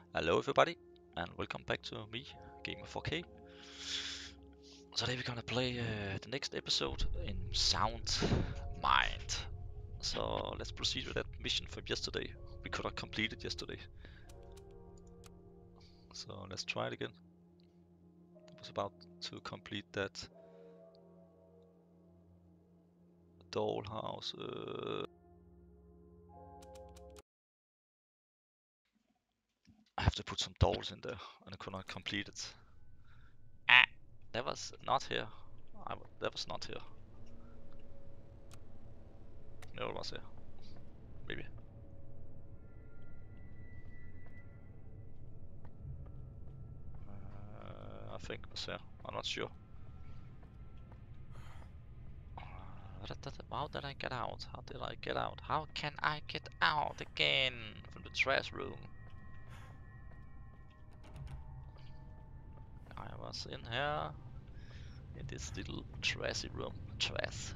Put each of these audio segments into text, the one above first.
Hello everybody, and welcome back to me, Gamer4K. Today we're gonna play the next episode in Sound Mind. So let's proceed with that mission from yesterday. We could have completed yesterday. So let's try it again. I was about to complete that dollhouse. I have to put some dolls in there, and I could not complete it. Ah, that was not here. That was not here. No, it was here. Maybe. I think it was here. I'm not sure. How did I get out? How did I get out? How can I get out again from the trash room? I was in here in this little trashy room. Trash.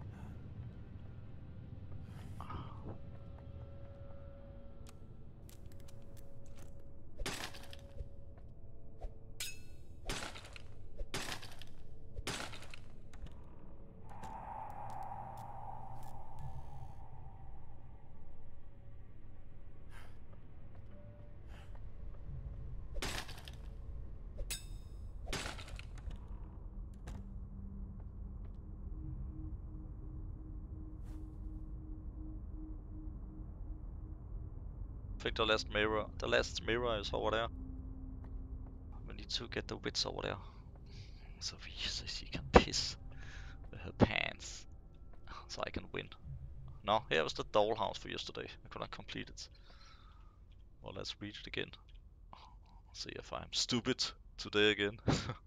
I think the last mirror is over there. We need to get the witch over there. So she can piss with her pants. So I can win. No, here was the dollhouse for yesterday. I could not complete it. Well, let's read it again. See if I'm stupid today again.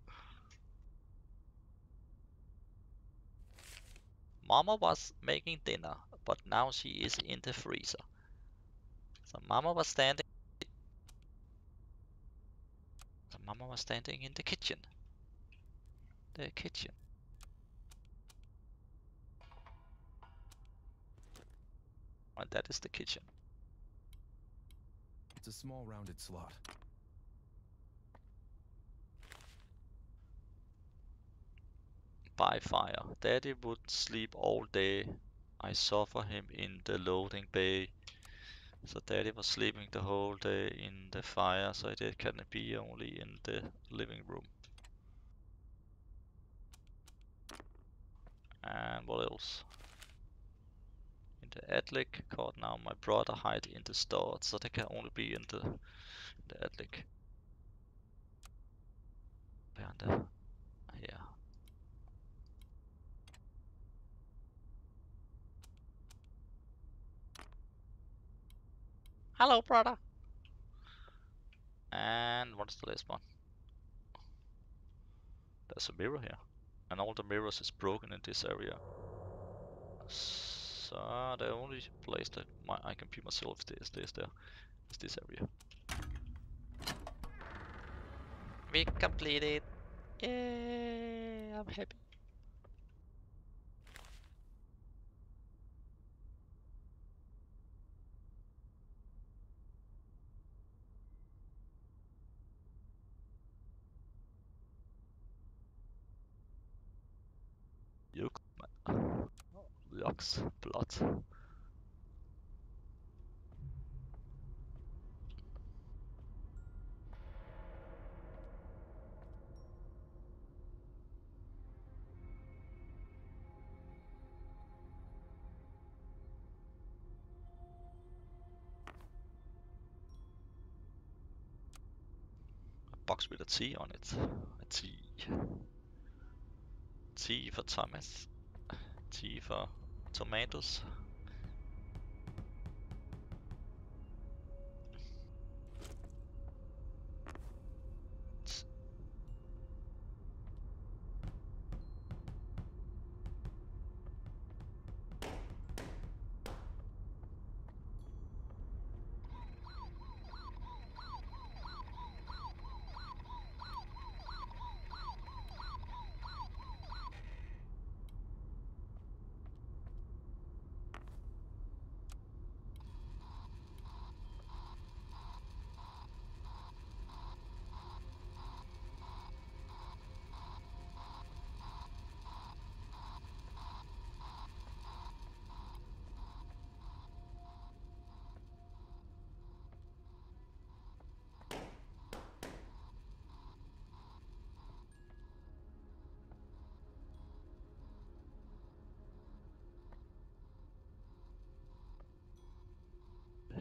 Mama was making dinner, but now she is in the freezer. So Mama was standing in the kitchen. The kitchen. And that is the kitchen. It's a small rounded slot. By fire. Daddy would sleep all day. I saw for him in the loading bay. So Daddy was sleeping the whole day in the fire, so it can be only in the living room. And what else? In the attic. God, now my brother hide in the store, so they can only be in the attic. Behind the, yeah. Hello, brother. And what's the last one? There's a mirror here. And all the mirrors is broken in this area. So the only place that I can be myself is this area. We completed. Yay! I'm happy. Yuck, man. Yucks, blood. A box with a T on it. A T. T for Thomas. T for tomatoes.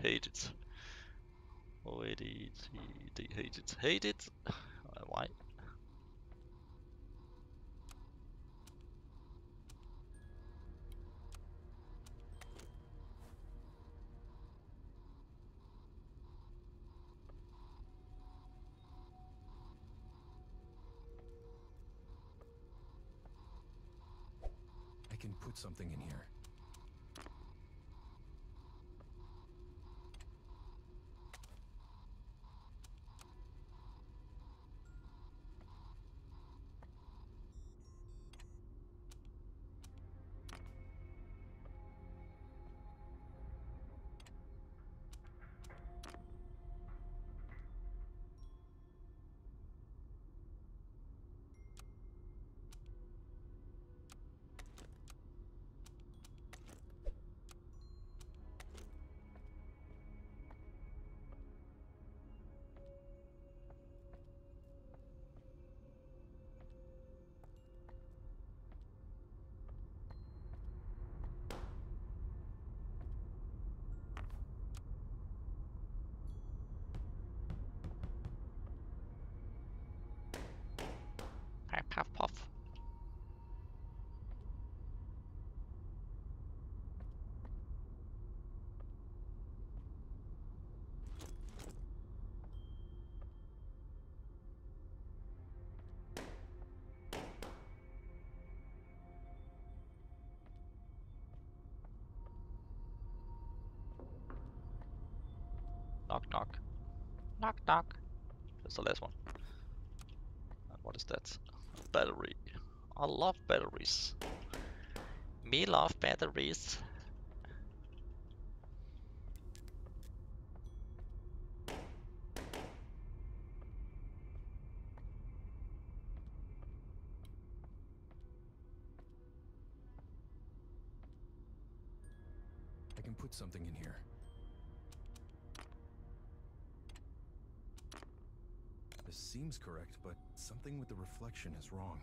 hate it. Oh, hate it. They hate it. Hate it. Why? I can put something in here. Puff puff. Knock knock. Knock knock. That's the last one. And what is that? A battery. I love batteries. Me love batteries. I can put something in here. This seems correct, but something with the reflection is wrong.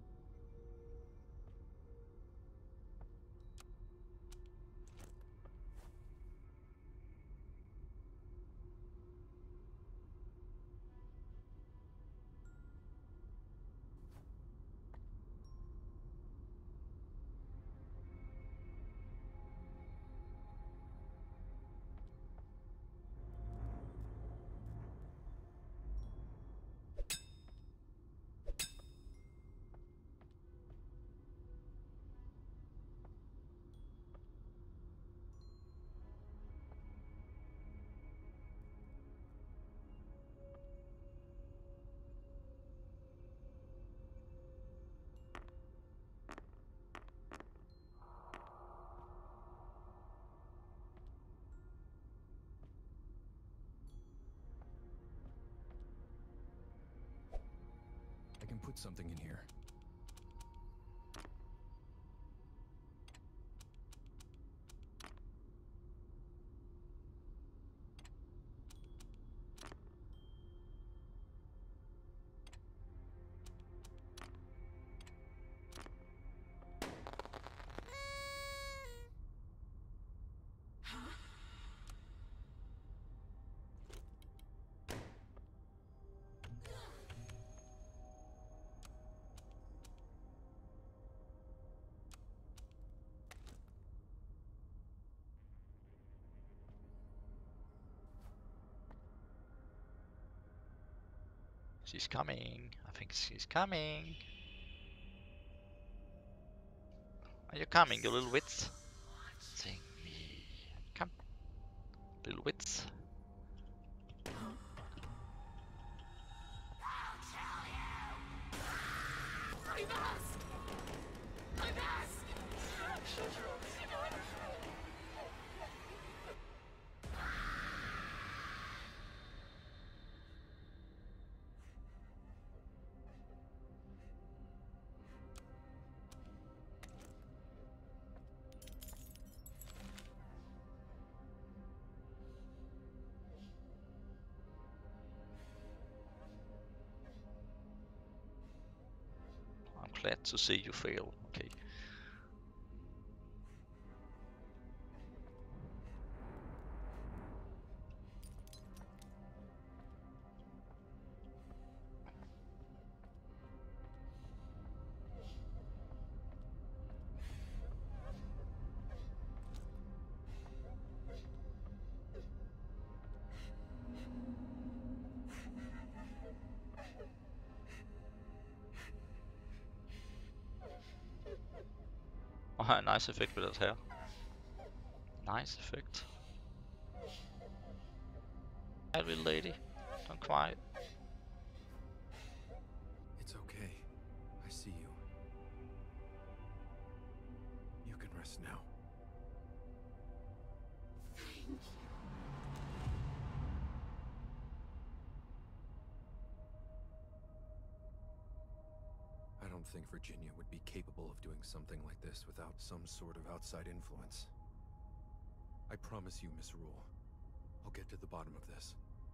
I can put something in here. She's coming. I think she's coming. Are you coming, you little wits? Sing me. Come, little wits. I'm glad to see you fail. Okay. Nice effect with that hair. Nice effect. Hi, little lady. Don't cry. It's okay. I see you. You can rest now. I don't think Virginia would be capable of doing something like this without some sort of outside influence. I promise you, Miss Rule, I'll get to the bottom of this.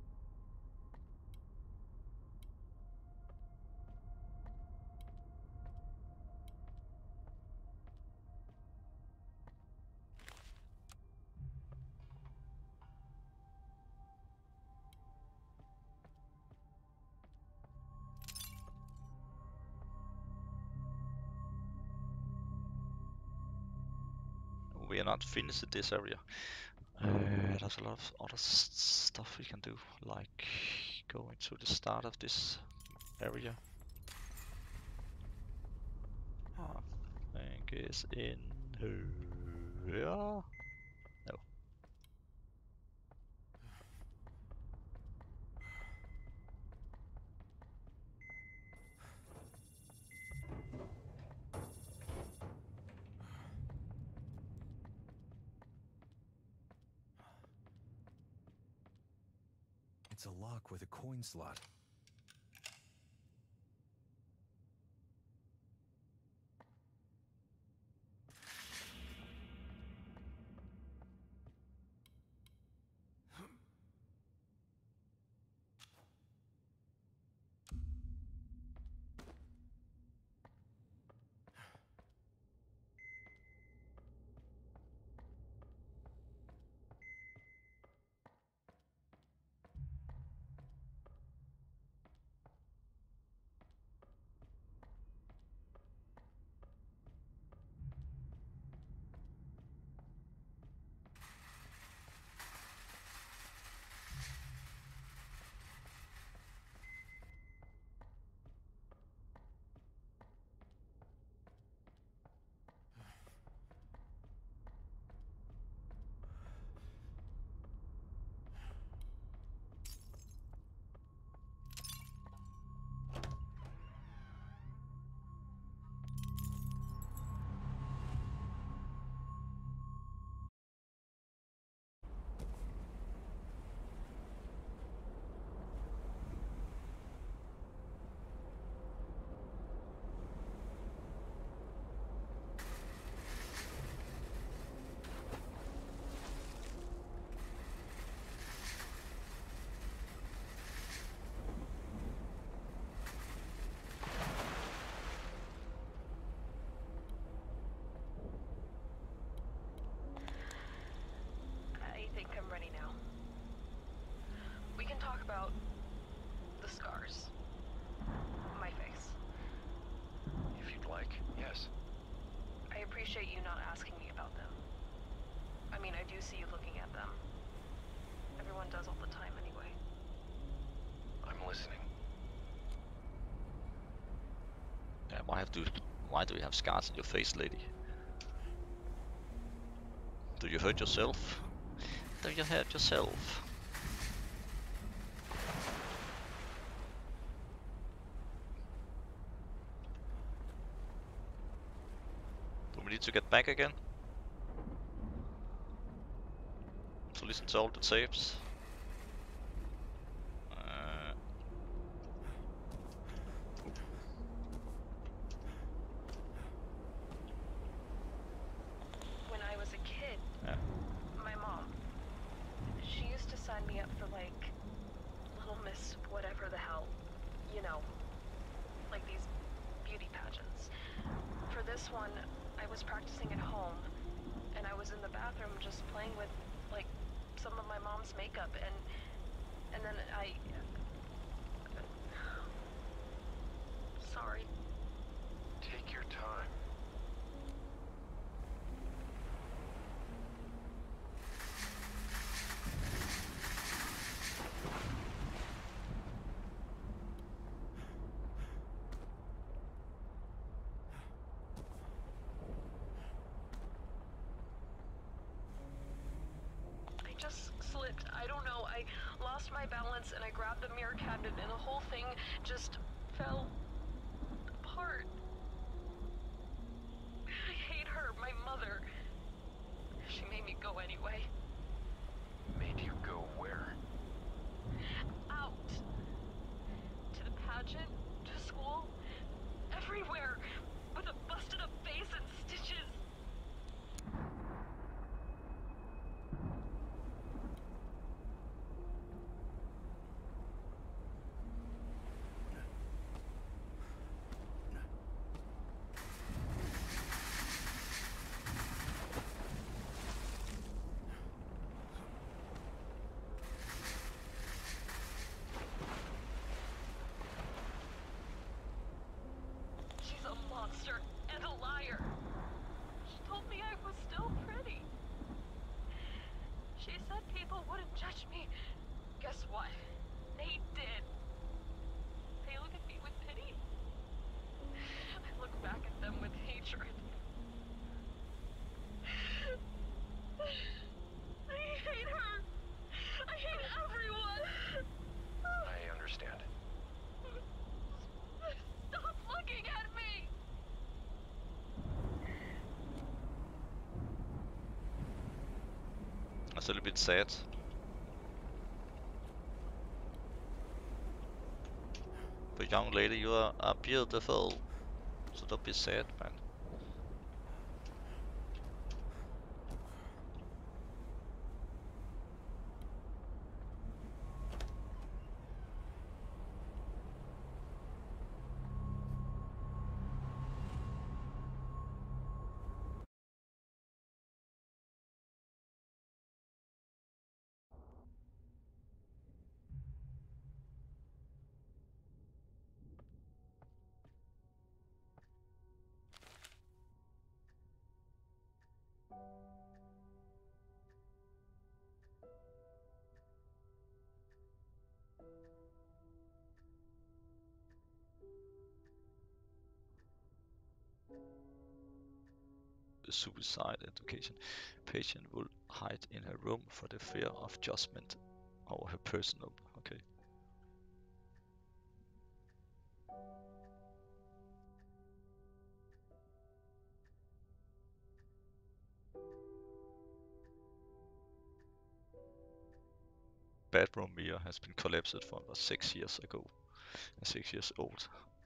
We are not finished with this area. There's a lot of other stuff we can do, like going to the start of this area. I think it's in here. No. It's a lock with a coin slot. I think I'm ready now. We can talk about the scars. My face. If you'd like, yes. I appreciate you not asking me about them. I mean, I do see you looking at them. Everyone does all the time anyway. I'm listening. Yeah, why do you have scars on your face, lady? Do you hurt yourself? Do you hurt yourself? Do we need to get back again? To listen to all the tapes? When I was a kid, Yeah. my mom, she used to sign me up for like Little Miss whatever the hell, you know, like these beauty pageants. For this one, I was practicing at home, and I was in the bathroom just playing with like some of my mom's makeup, and then sorry. Take your time. my balance and I grabbed the mirror cabinet and the whole thing just fell apart. I hate her, my mother. She made me go anyway. Made you go where? Out. To the pageant, to school, everywhere, with a busted up face and stitches. She's a monster and a liar. She told me I was still pretty. She said people wouldn't judge me. Guess what? They did. They look at me with pity. I look back at them with hatred. I hate her. I hate everyone. I understand. Stop looking at me. That's a little bit sad. But young lady, you are beautiful. So don't be sad, man. The suicide education patient will hide in her room for the fear of judgment over her personal. Okay. Bedroom mirror has been collapsed from about 6 years ago. And 6 years old.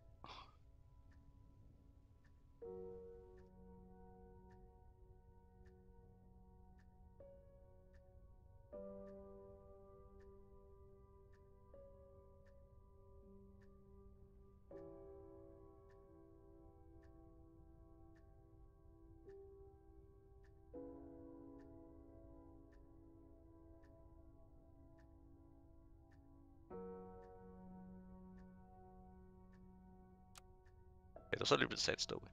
Det er så lidt sad story.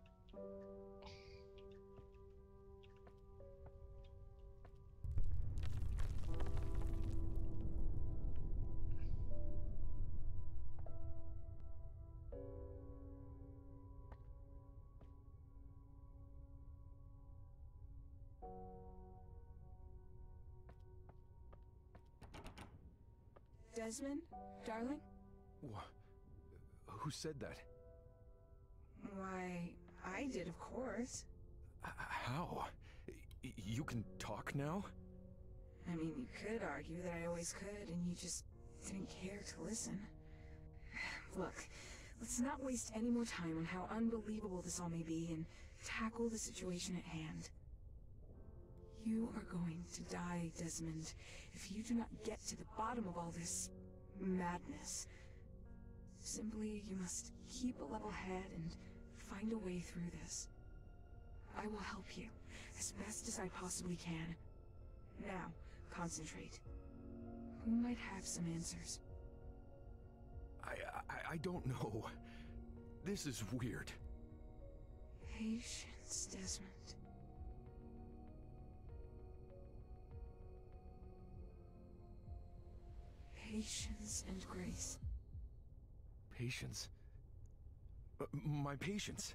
Desmond, darling? Who said that? Why, I did, of course. How? You can talk now? I mean, you could argue that I always could, and you just didn't care to listen. Look, let's not waste any more time on how unbelievable this all may be and tackle the situation at hand. You are going to die, Desmond, if you do not get to the bottom of all this madness. Simply, you must keep a level head and find a way through this. I will help you as best as I possibly can. Now, concentrate. Who might have some answers? I don't know. This is weird. Patience, Desmond. Patience and grace. Patience? My patience?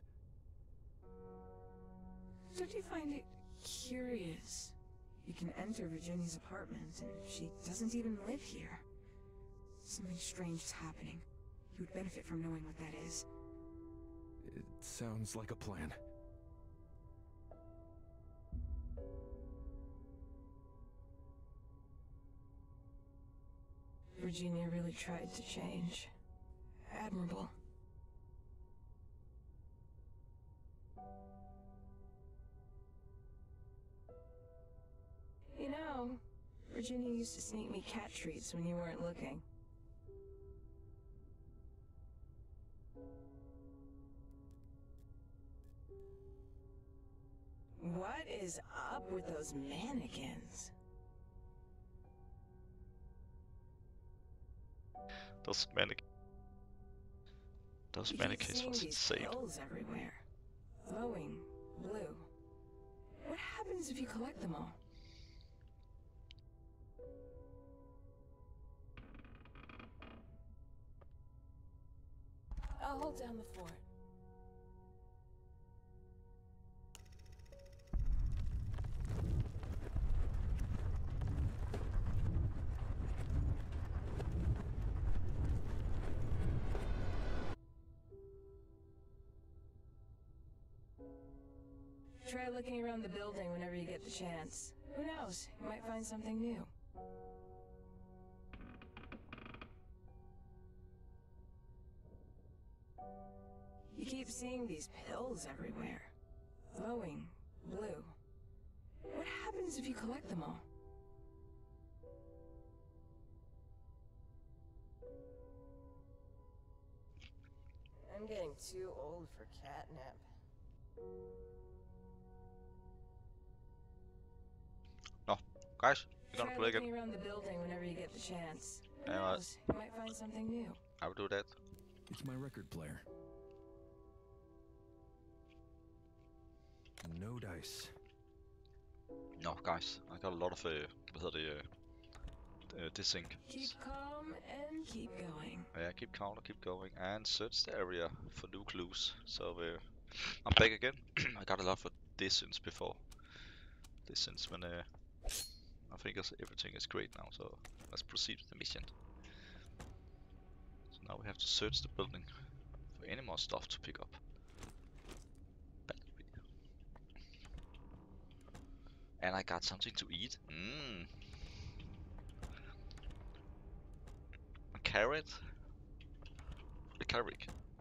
Don't you find it curious? You can enter Virginia's apartment, and she doesn't even live here. Something strange is happening. You would benefit from knowing what that is. It sounds like a plan. Virginia really tried to change. Admirable. You know, Virginia used to sneak me cat treats when you weren't looking. What is up with those mannequins? Those mannequins was insane. Pills everywhere. Glowing blue. What happens if you collect them all? I'll hold down the fort. Try looking around the building whenever you get the chance. Who knows? You might find something new. You keep seeing these pills everywhere. Glowing blue. What happens if you collect them all? I'm getting too old for catnip. No, guys, we're gonna Try play looking again. around the building whenever you get the chance. Who Yeah, knows? You might find something new. I will do that. It's my record player. No dice. No, guys, I got a lot of this thing. Keep calm and keep going. Yeah, keep calm, keep going, and search the area for new clues. So I'm back again. I got a lot for distance before. Distance when I think everything is great now. So let's proceed with the mission. So now we have to search the building for any more stuff to pick up. Battery. And I got something to eat. A carrot. A carrot.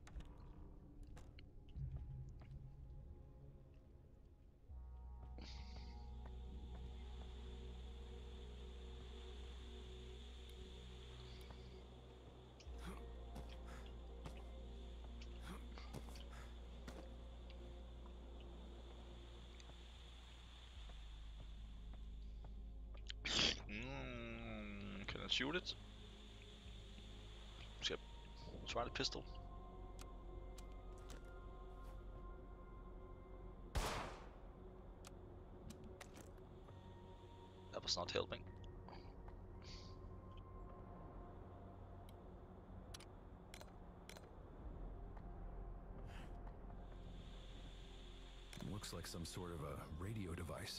Can I shoot it? Skal jeg try the pistol? That was not helping. Looks like some sort of a radio device.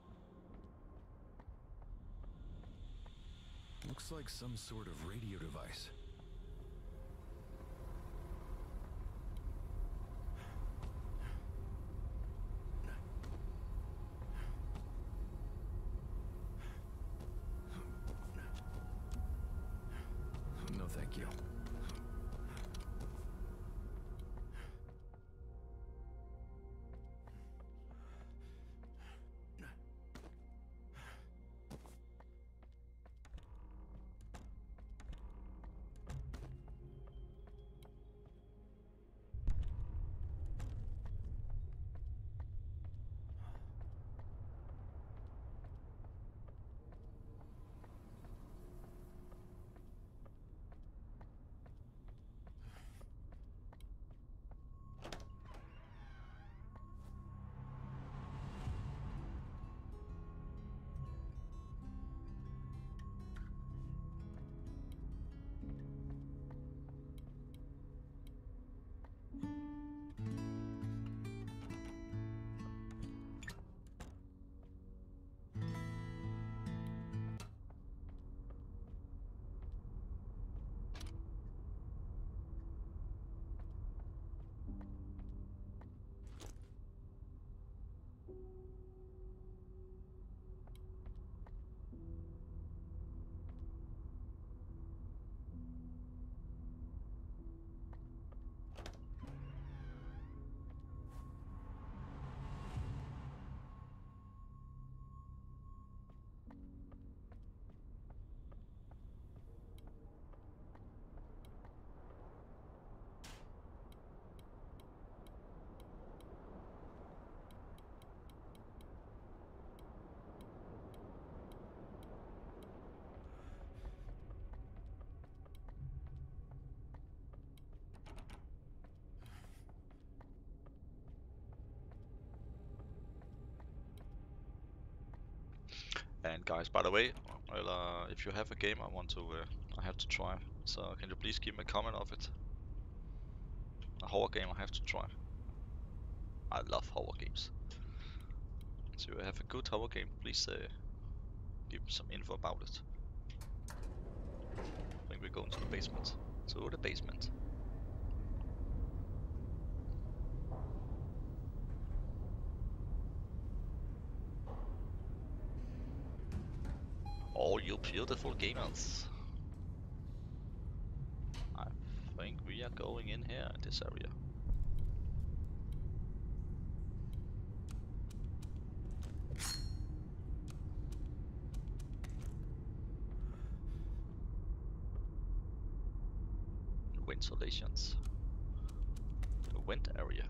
Looks like some sort of radio device. No, thank you. And guys, by the way, well, if you have a game I have to try, so can you please give me a comment of it? A horror game I have to try. I love horror games. So if you have a good horror game, please give me some info about it. I think we're going to the basement. To the basement. All you beautiful gamers. I think we are going in here in this area. Ventilations. The vent area.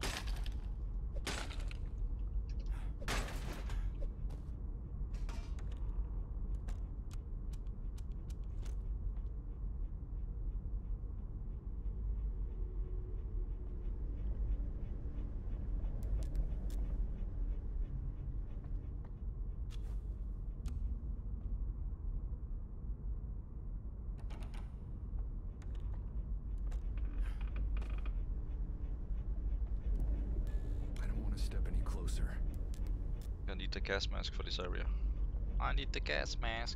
Step any closer. I need the gas mask for this area. I need the gas mask.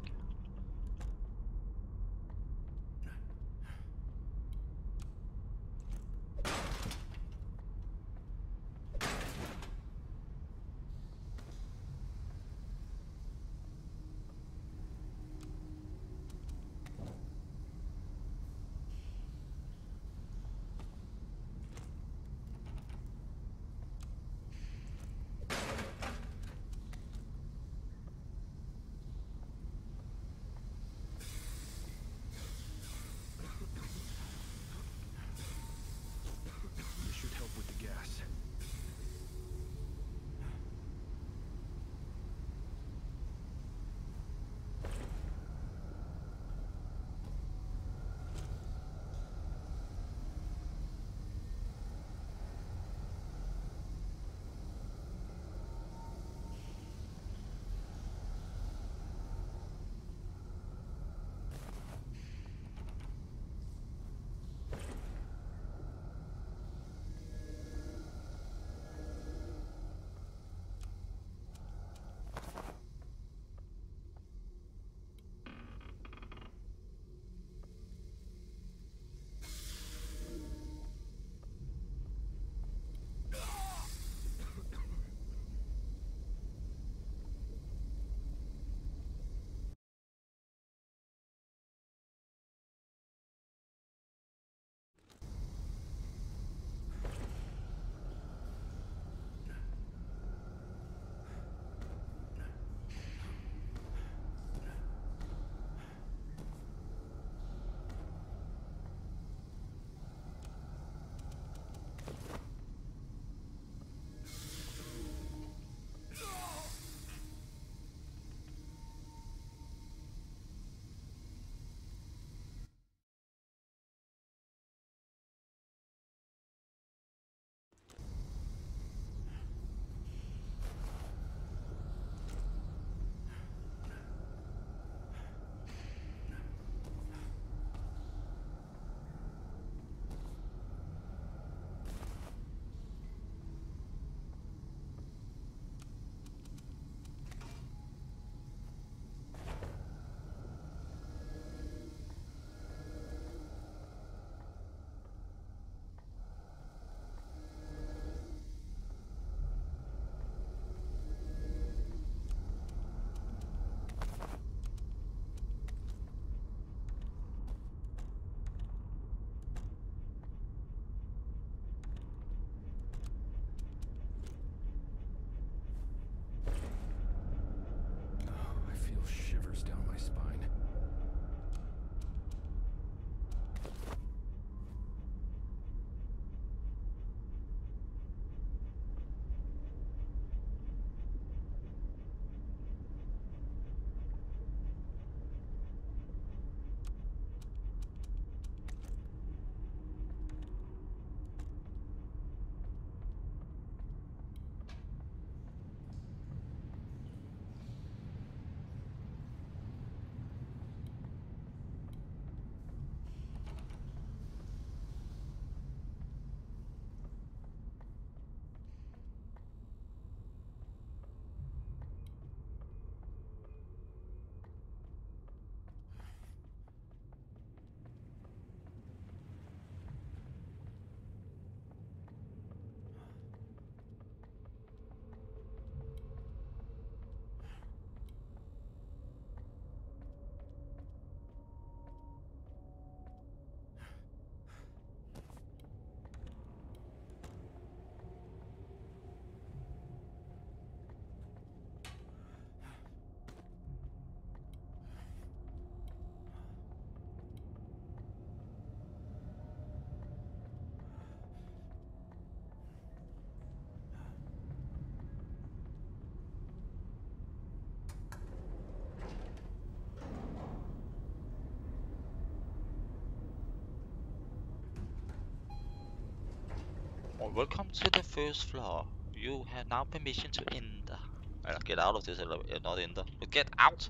Welcome to the first floor. You have now permission to enter. Get out of this elevator, not enter. But get out!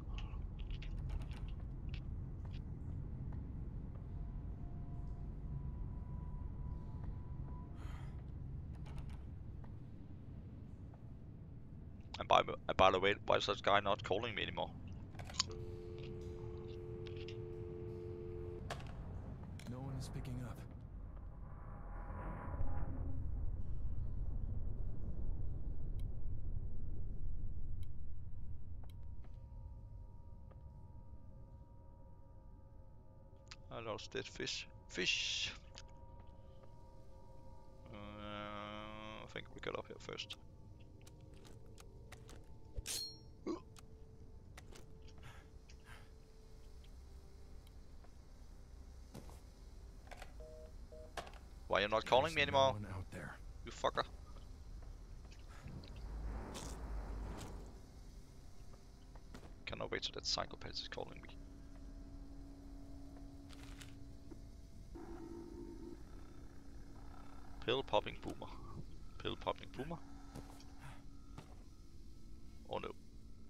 And by the way, why is that guy not calling me anymore? No one is picking up. I lost that fish. Fish! I think we get up here first. Why you're not calling me anymore? No one out there. You fucker. Cannot wait till that psychopath is calling me. Pill popping boomer. Pill popping boomer. Oh no.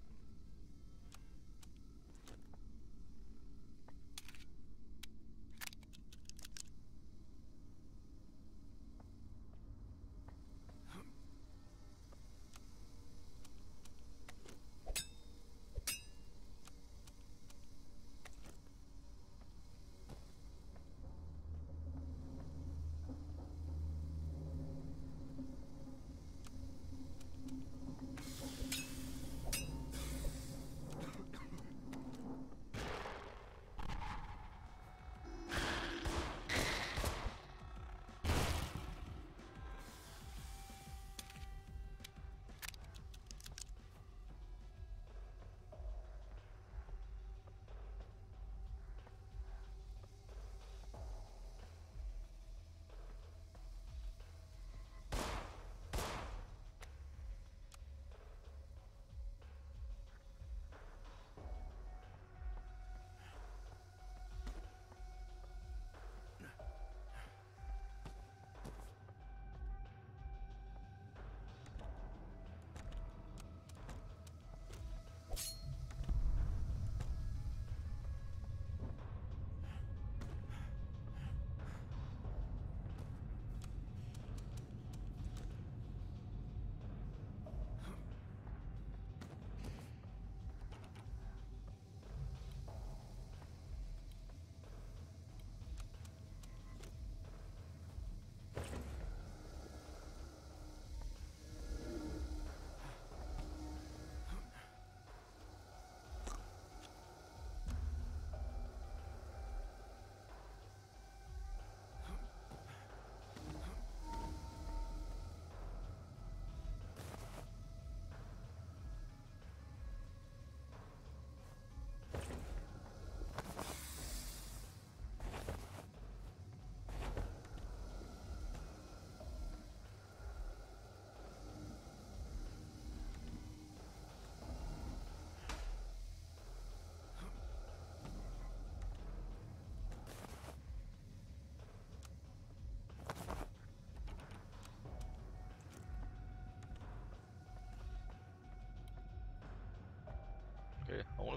Okay, only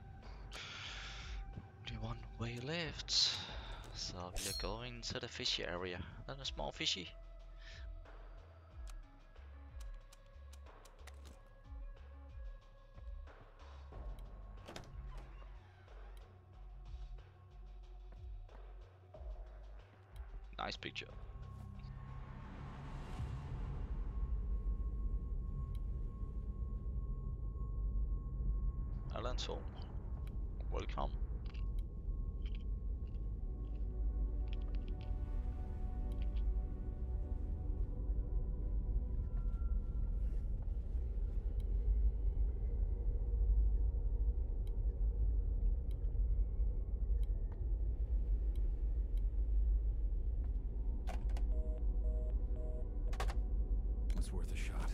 one way left. So we are going to the fishy area. Then a small fishy. Nice picture. Alan's home. Welcome. Was worth a shot.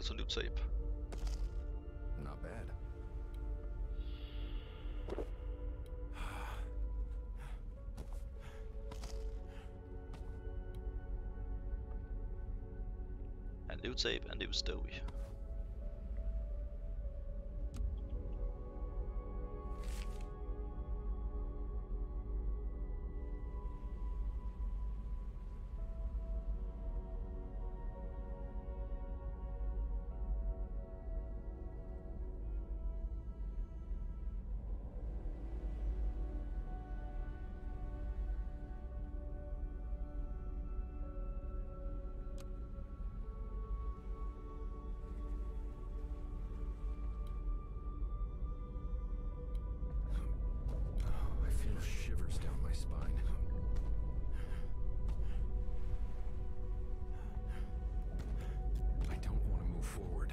There's a new tape. Not bad. A new tape, a new story. I feel shivers down my spine. I don't want to move forward.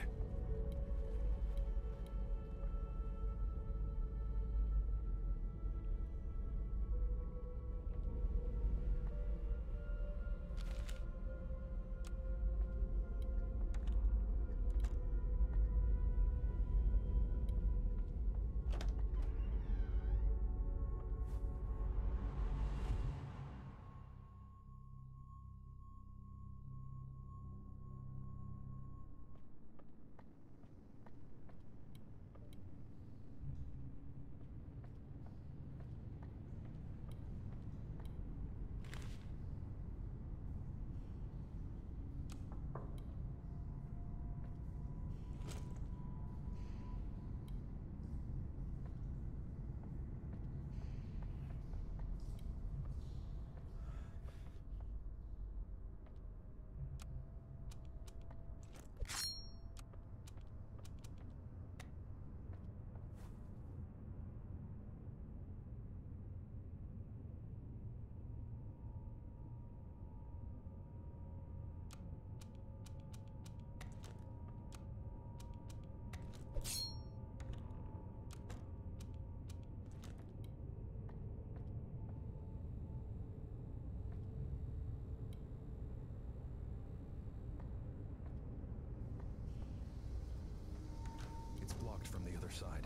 It's blocked from the other side.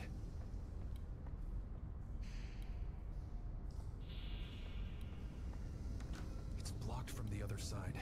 It's blocked from the other side.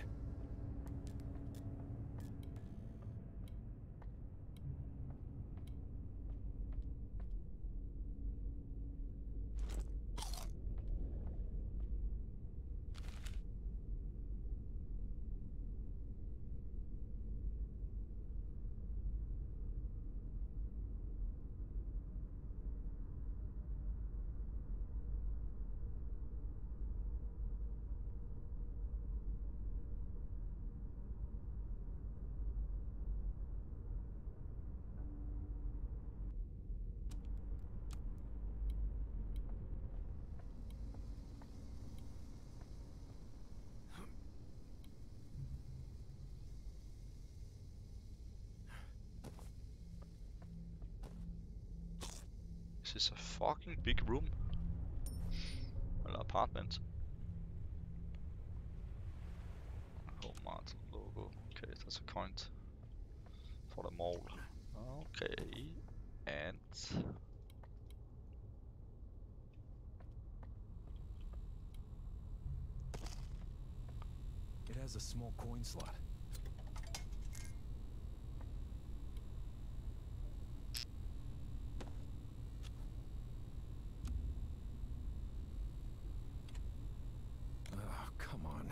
This is a fucking big room. An apartment. Home Martin logo. Okay, that's a coin for the mall. Okay, and It has a small coin slot. Oh, come on.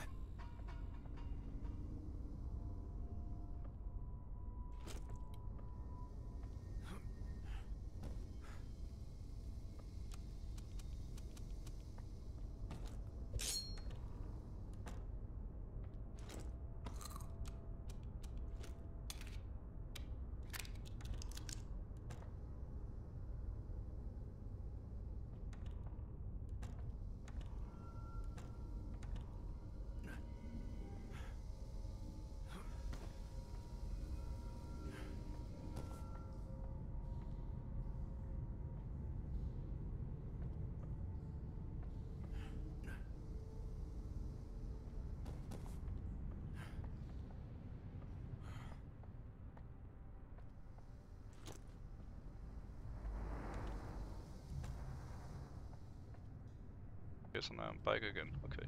Okay, so now I'm back again. Okay.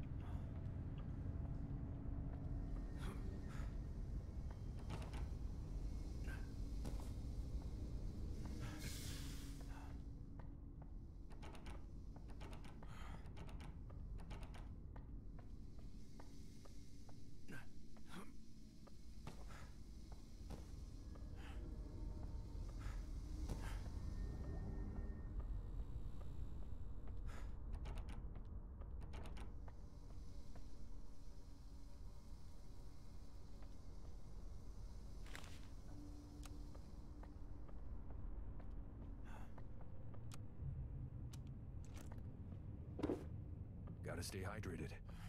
Gotta stay hydrated.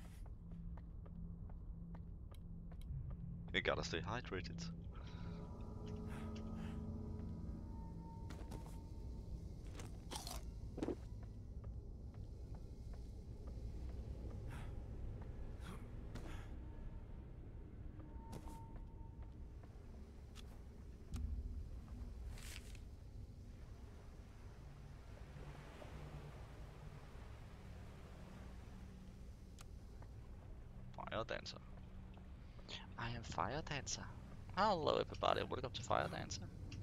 You gotta stay hydrated. Fire Dancer. I am Fire Dancer. Hello everybody, welcome to Fire Dancer.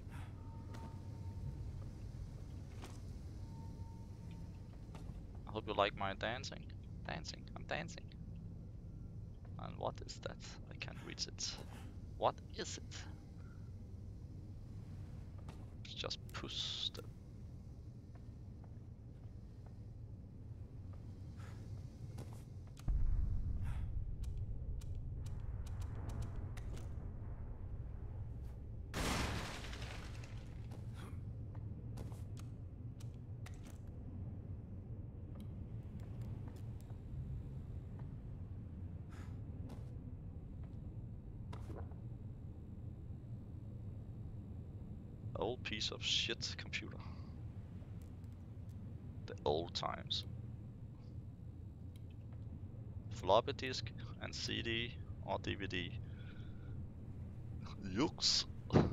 I hope you like my dancing. I'm dancing. And what is that? I can't reach it. What is it? It's just push the... Old piece of shit computer. The old times. Floppy disk and CD or DVD. Yux.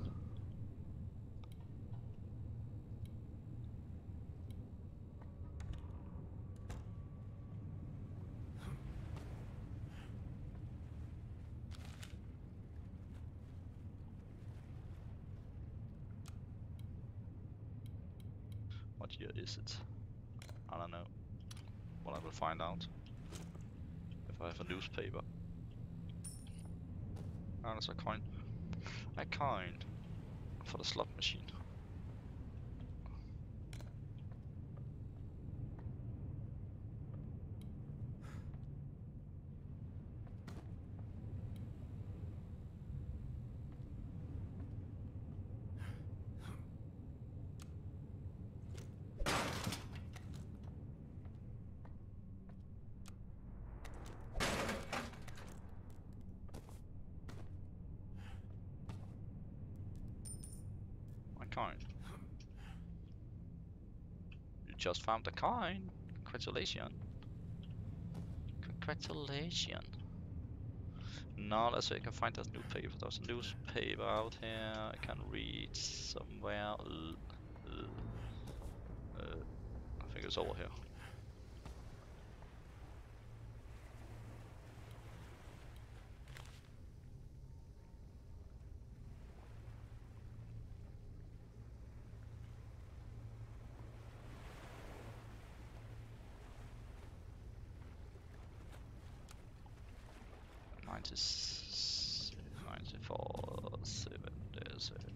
What year is it? I don't know. Well, I will find out. If I have a newspaper. Oh, there's a coin. A coin for the slot machine. Coin. You just found a coin. Congratulations. Congratulations. Now let's see if I can find that newspaper. There's a newspaper out here. I can read somewhere. I think it's over here. Ninety-four, 7, there's it.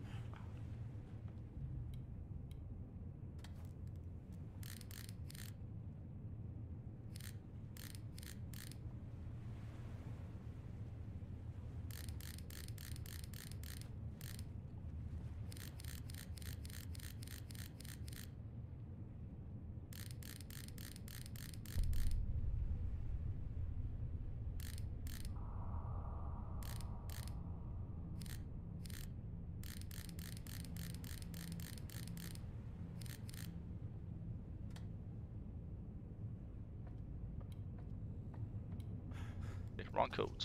Wrong code.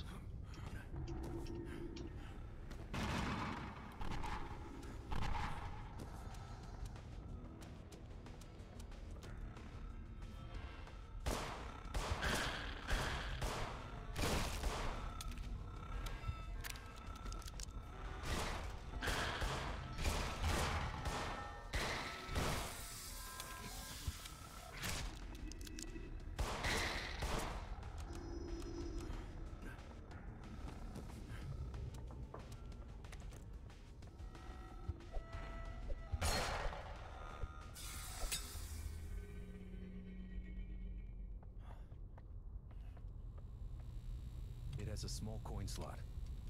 has a small coin slot.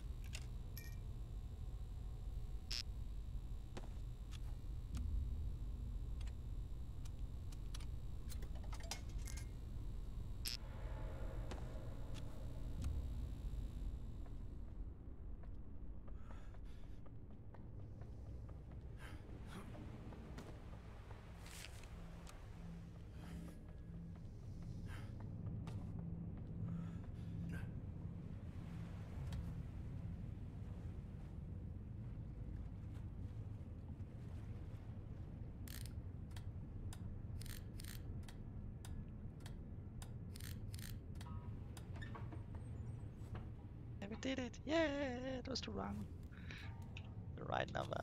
We did it! Yeah, it was the right number.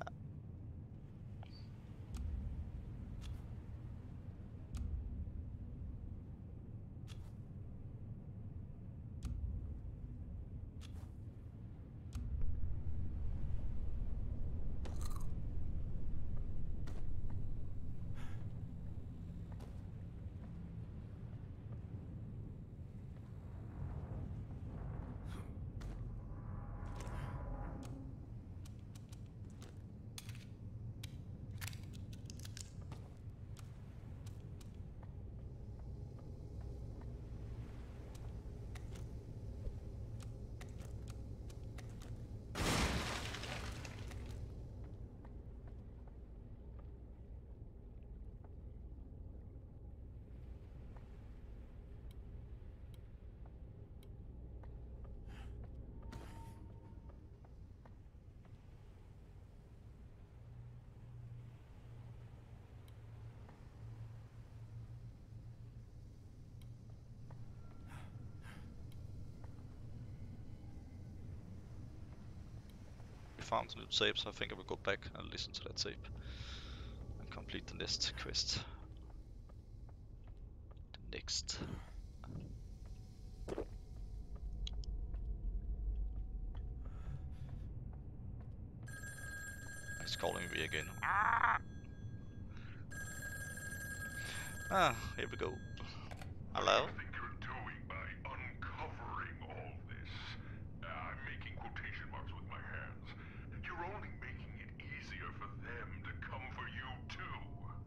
Found a new tape, so I think I will go back and listen to that tape and complete the next quest. The next. He's calling me again. Ah, here we go. Hello? What do you think you're doing by uncovering all this? I'm making quotation marks with my hands. You're only making it easier for them to come for you too.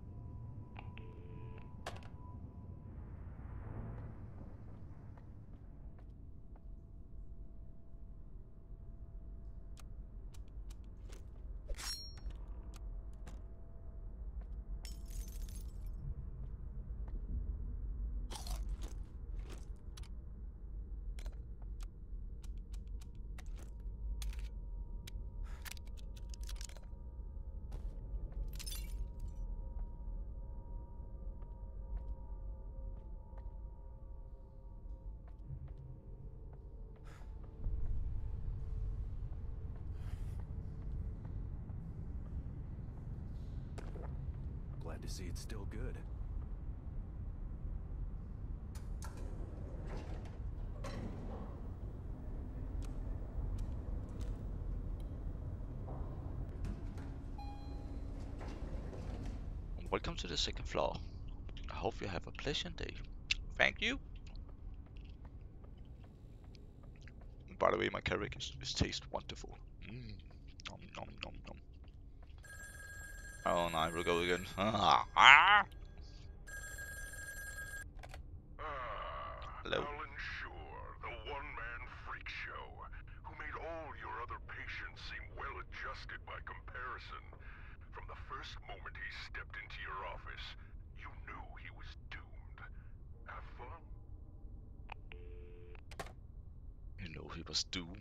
Glad to see it's still good. Welcome to the second floor. I hope you have a pleasant day. Thank you. By the way, my carrot is taste wonderful. Nom nom nom nom. Oh, no, we'll go again. Hello. Alan Shore, the one-man freak show, who made all your other patients seem well-adjusted by comparison. From the first moment he stepped into your office, you knew he was doomed. Have fun? You know he was doomed.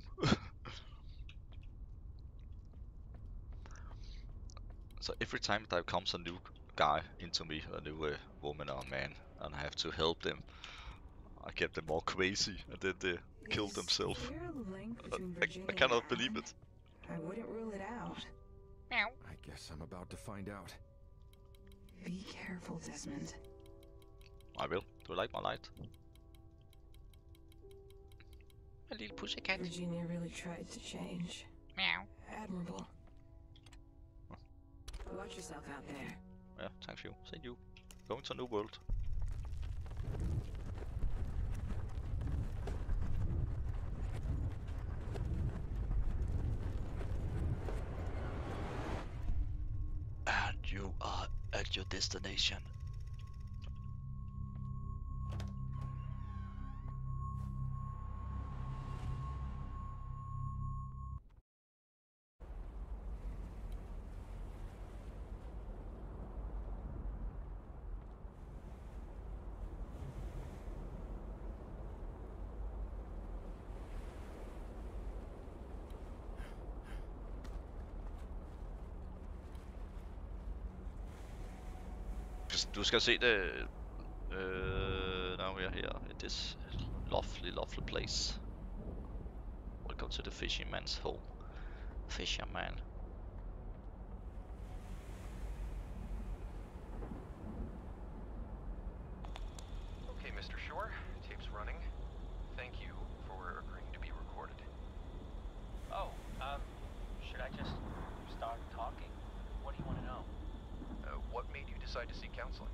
So every time there comes a new guy into me, a new woman or man, and I have to help them, I get them more crazy, and then they kill themselves. Is there a link between I Virginia cannot and believe Alan? it. I wouldn't rule it out. I guess I'm about to find out. Be careful, Desmond. I will. Do you like my light? A little pussycat. Virginia really tried to change. Meow. Admirable. Watch yourself out there. Yeah, thank you. Thank you. Going to a new world. Select your destination. Du skal se det. Now we are here in this lovely place. Welcome to the fisherman's home. Fisherman. Okay, Mr. Shore, tape's running. Thank you for agreeing to be recorded. Oh, should I just start talking? What do you want to know? What made you decide to seek counseling?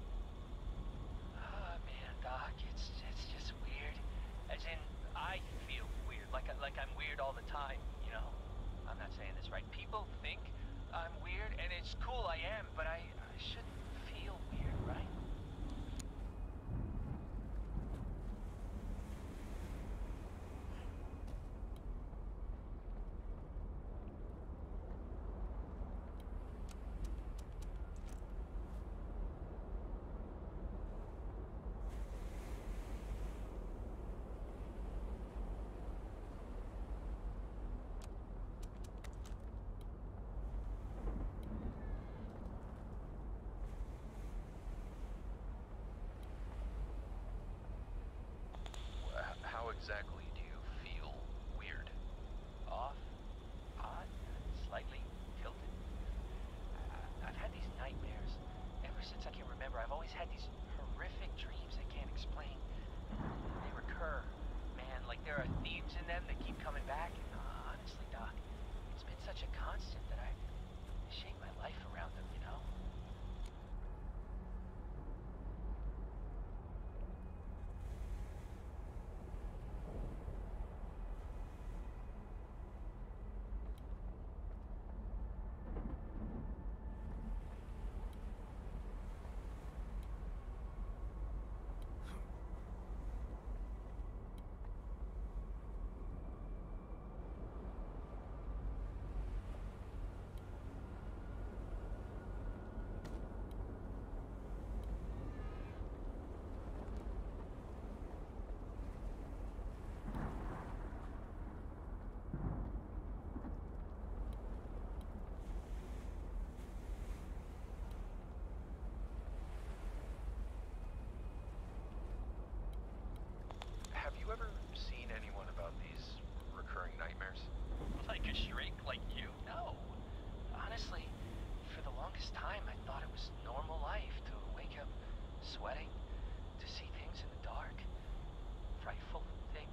Man, Doc, it's just weird. As in, I feel weird, like I'm weird all the time, you know? I'm not saying this right. People think I'm weird, and it's cool I am, but I shouldn't feel weird, right? How exactly do you feel weird? Off, odd, slightly tilted. I've had these nightmares ever since I can remember. I've always had these horrific dreams I can't explain. They recur, man, like there are themes in them that keep coming back. And honestly, Doc, it's been such a constant that I shape my life around them, you know? Have you ever seen anyone about these recurring nightmares? Like a shrink like you? No. Honestly, for the longest time, I thought it was normal life to wake up sweating, to see things in the dark, frightful things.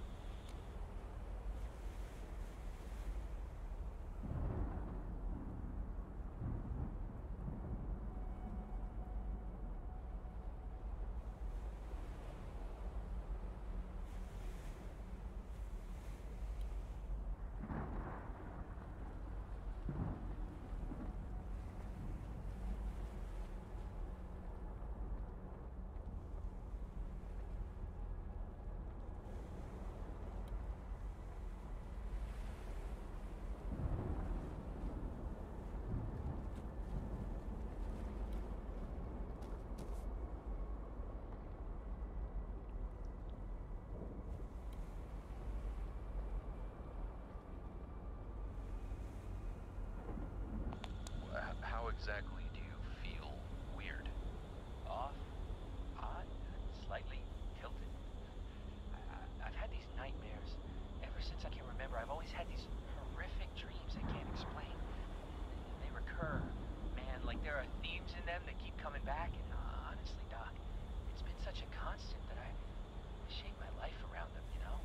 How exactly do you feel weird? Off, odd, slightly tilted. I've had these nightmares ever since I can remember. I've always had these horrific dreams I can't explain. They recur, man, like there are themes in them that keep coming back. And honestly, Doc, it's been such a constant that I shape my life around them, you know?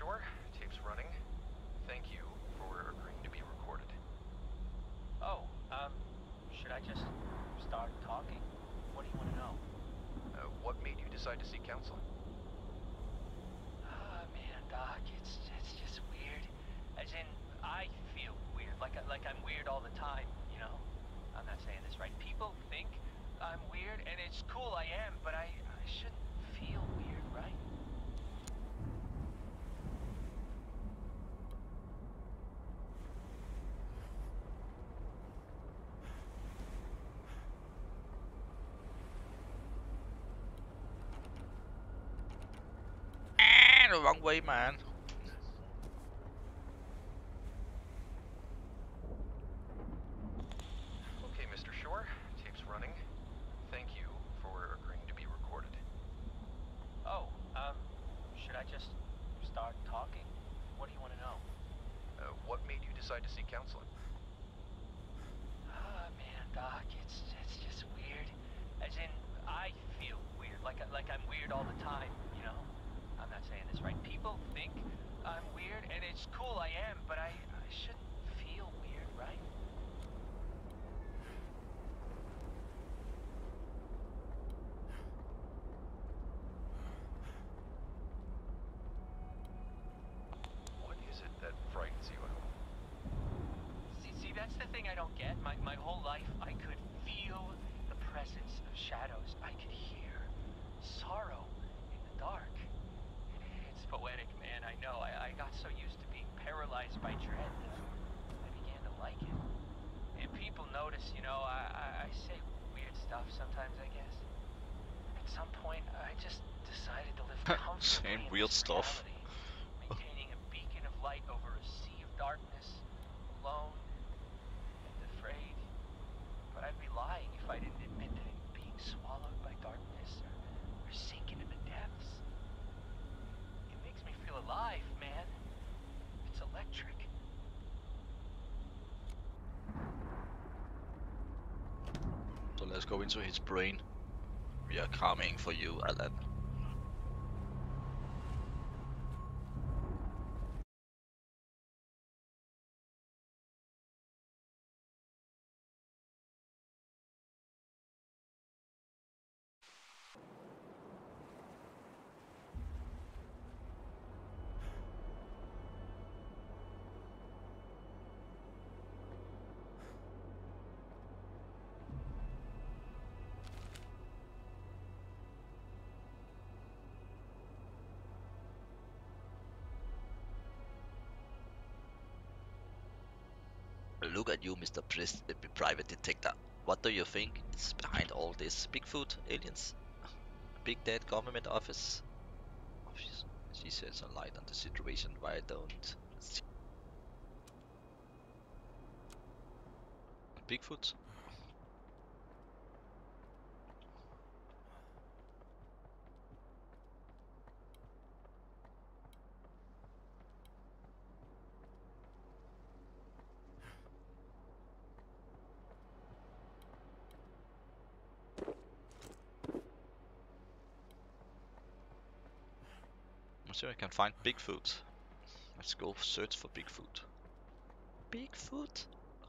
Shore, tape's running. Thank you for agreeing to be recorded. Oh, should I just start talking? What do you want to know? What made you decide to seek counsel? Man, Doc, it's just weird. As in, I feel weird, like I'm weird all the time, you know? I'm not saying this right. People think I'm weird, and it's cool I am, but I shouldn't feel weird, right? Ah, the wrong way, man. Okay, Mr. Shore, tape's running. Thank you for agreeing to be recorded. Oh, should I just start talking? What do you want to know? What made you decide to seek counseling? Man, Doc, it's just weird. As in, I feel weird, like I'm weird all the time, you know? I'm not saying this right. People think I'm weird, and it's cool I am, but I shouldn't feel weird, right? What is it that frightens you, Alan? See, that's the thing I don't get. My whole life, I could feel the presence of shadows. I could hear sorrow in the dark. It's poetic, man, I know. I got so used to being paralyzed by dread that I began to like it. And people notice, you know, I say weird stuff sometimes, I guess. At some point, I just decided to live comfortably Saying in weird this stuff. reality, maintaining a beacon of light over a sea of darkness, alone and afraid. But I'd be lying if I didn't admit that I'm being swallowed by darkness or sinking in the depths. It makes me feel alive, man. It's electric. So let's go into his brain. We are coming for you, Alan. Look at you, Mr. Private Detective. What do you think is behind all this? Bigfoot, aliens, big dead government office? She sheds a light on the situation. Why don't see Bigfoot? I'm sure I can find Bigfoot. Let's go search for Bigfoot. Bigfoot?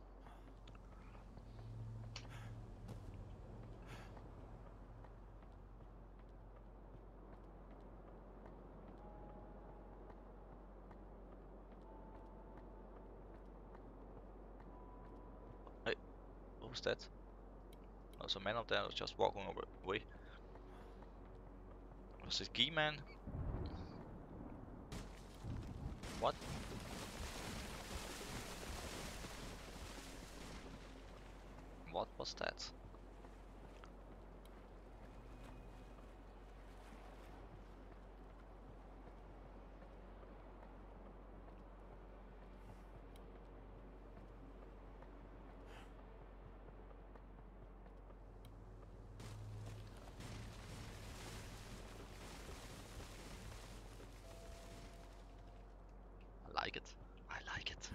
Hey, what was that? There's a man up there just walking away. Was it G-Man? What? What was that? I like it. I like it.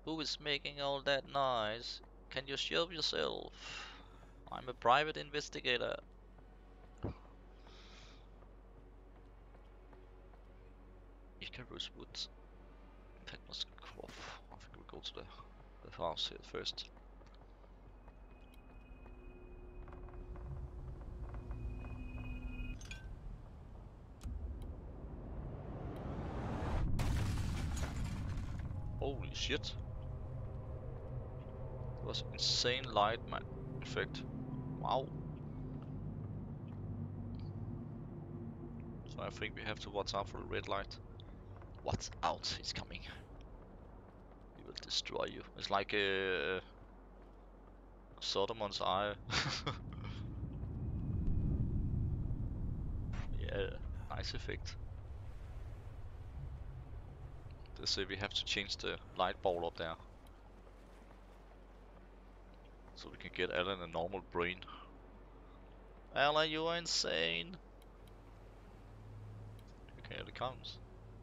Who is making all that noise? Can you show yourself? I'm a private investigator. Icarus Woods. Patmos Croft. I think we'll go to the house here first. Holy shit. That was insane light effect. Wow. So I think we have to watch out for the red light. Watch out, he's coming. He will destroy you. It's like a Sodomon's eye. Yeah, nice effect. They say we have to change the light ball up there. So we can get Alan a normal brain. Alan, you are insane! Okay, here it comes.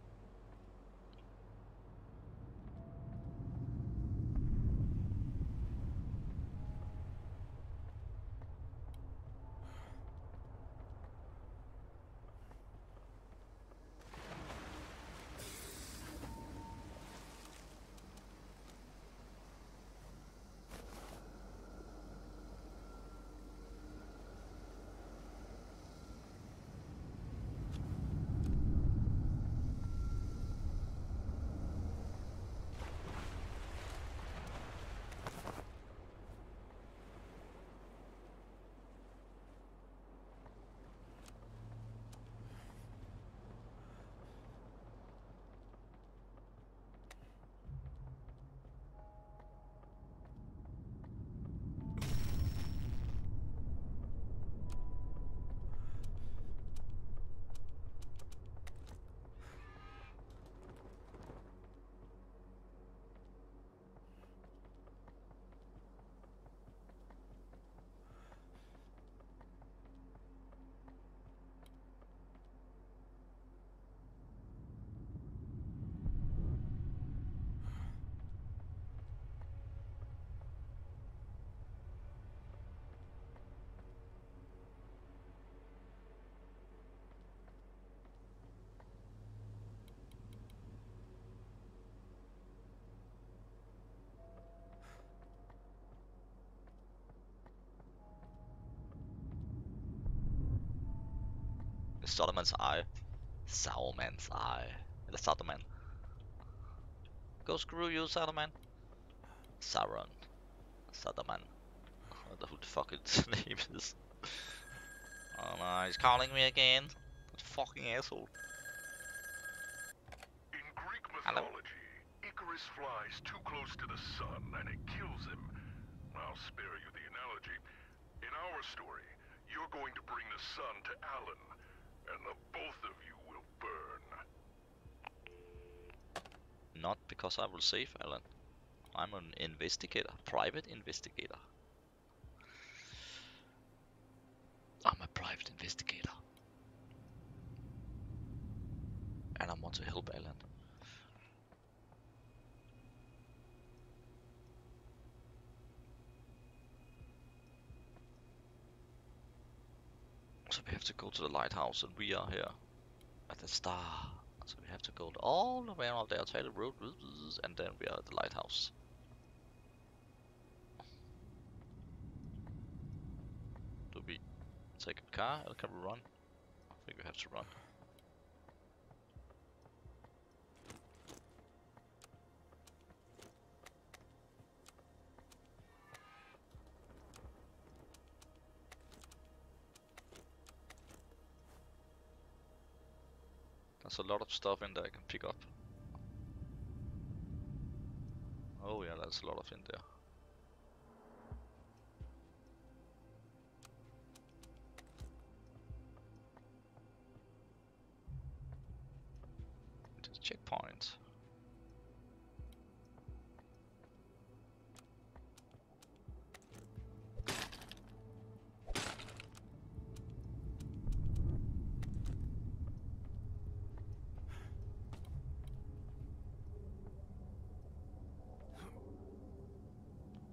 Sodoman's eye. Sauron's eye. Eller Saruman. Go screw you, Saruman. Sauron. Saruman. I don't know who the fuck its name is. Oh no, he's calling me again. That fucking asshole. In Greek Hello? mythology, Icarus flies too close to the sun and it kills him. I'll spare you the analogy. In our story, you're going to bring the sun to Alan, and the both of you will burn. Not because I will save Alan. I'm an investigator, private investigator. I'm a private investigator. And I want to help Alan. So we have to go to the lighthouse, and we are here at the star. So we have to go all the way around there, take the road, and then we are at the lighthouse. Do we take a car, or can we run? I think we have to run. There's a lot of stuff in there I can pick up. Oh yeah, there's a lot of in there. It is checkpoint.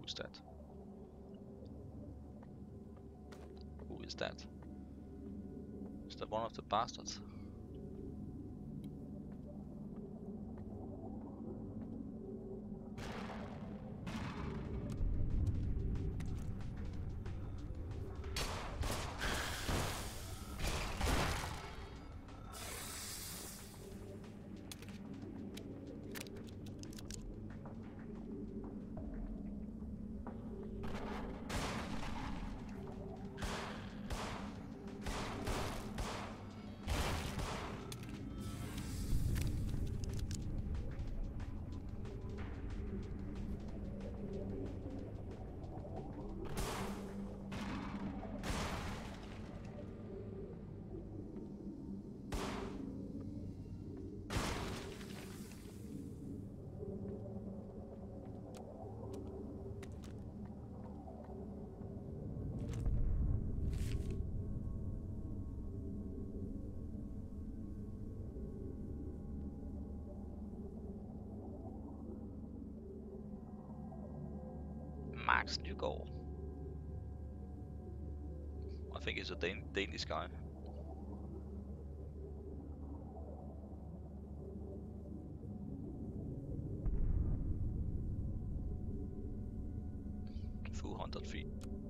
Who's that? Who is that? Is that one of the bastards? Max Nygaard. I think he's a Danish guy. Few hundred feet.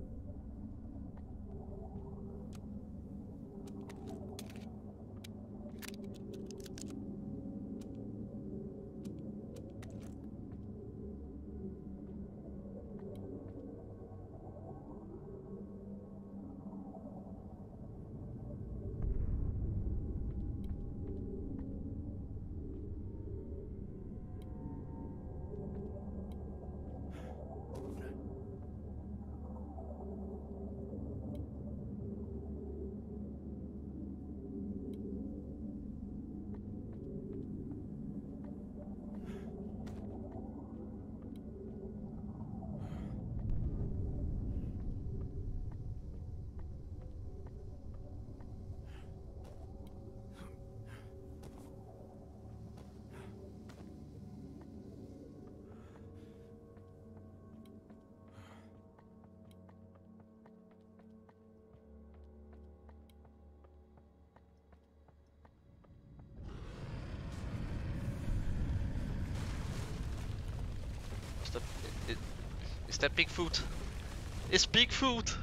Is that Bigfoot? It's Bigfoot!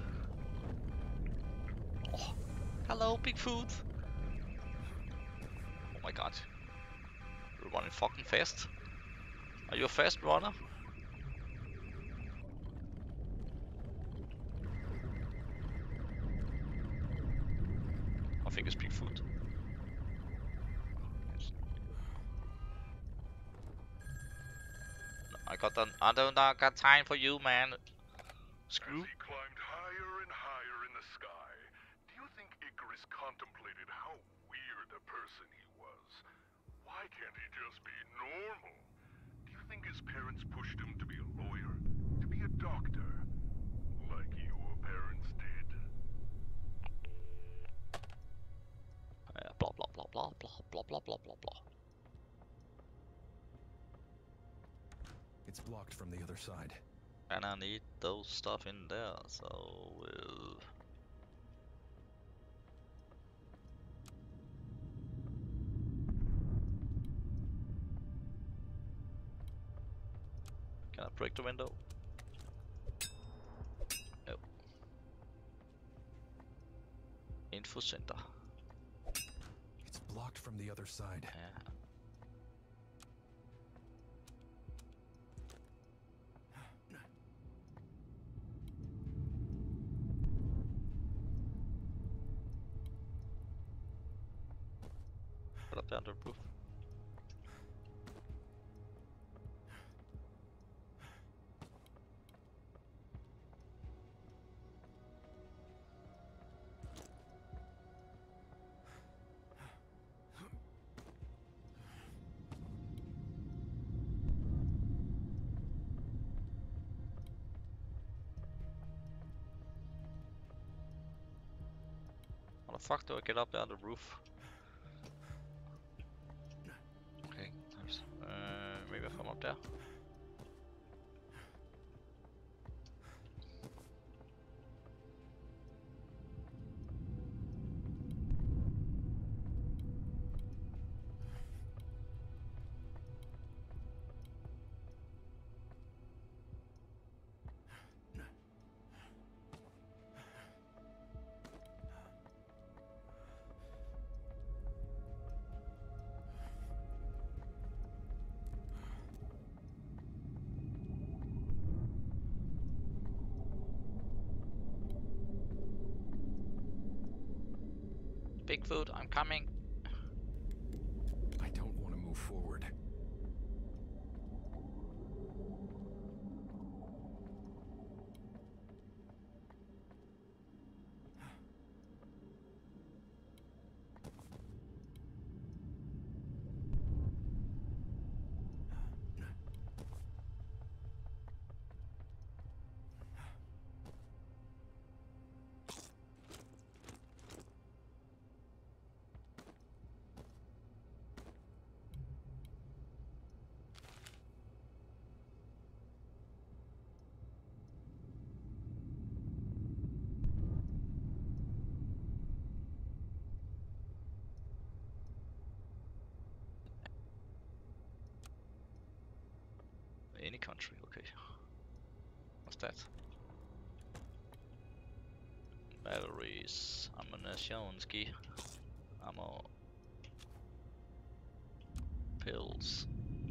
Oh, hello Bigfoot! Oh my god. You're running fucking fast. Are you a fast runner? I think it's Bigfoot. I don't got time for you, man. Screw. As he climbed higher and higher in the sky, do you think Icarus contemplated how weird a person he was? Why can't he just be normal? Do you think his parents pushed him to be a lawyer? To be a doctor? Like your parents did? Blah blah blah blah blah blah blah blah blah blah. It's blocked from the other side. And I need those stuff in there, so we'll... Can I break the window? No. Info center. It's blocked from the other side. Yeah. Put up the under roof. How the fuck do I get up there on the roof? Okay, nice. Maybe if I'm up there. Bigfoot, I'm coming. I don't want to move forward. Any country, okay. What's that? Batteries, ammunitionski, ammo, pills.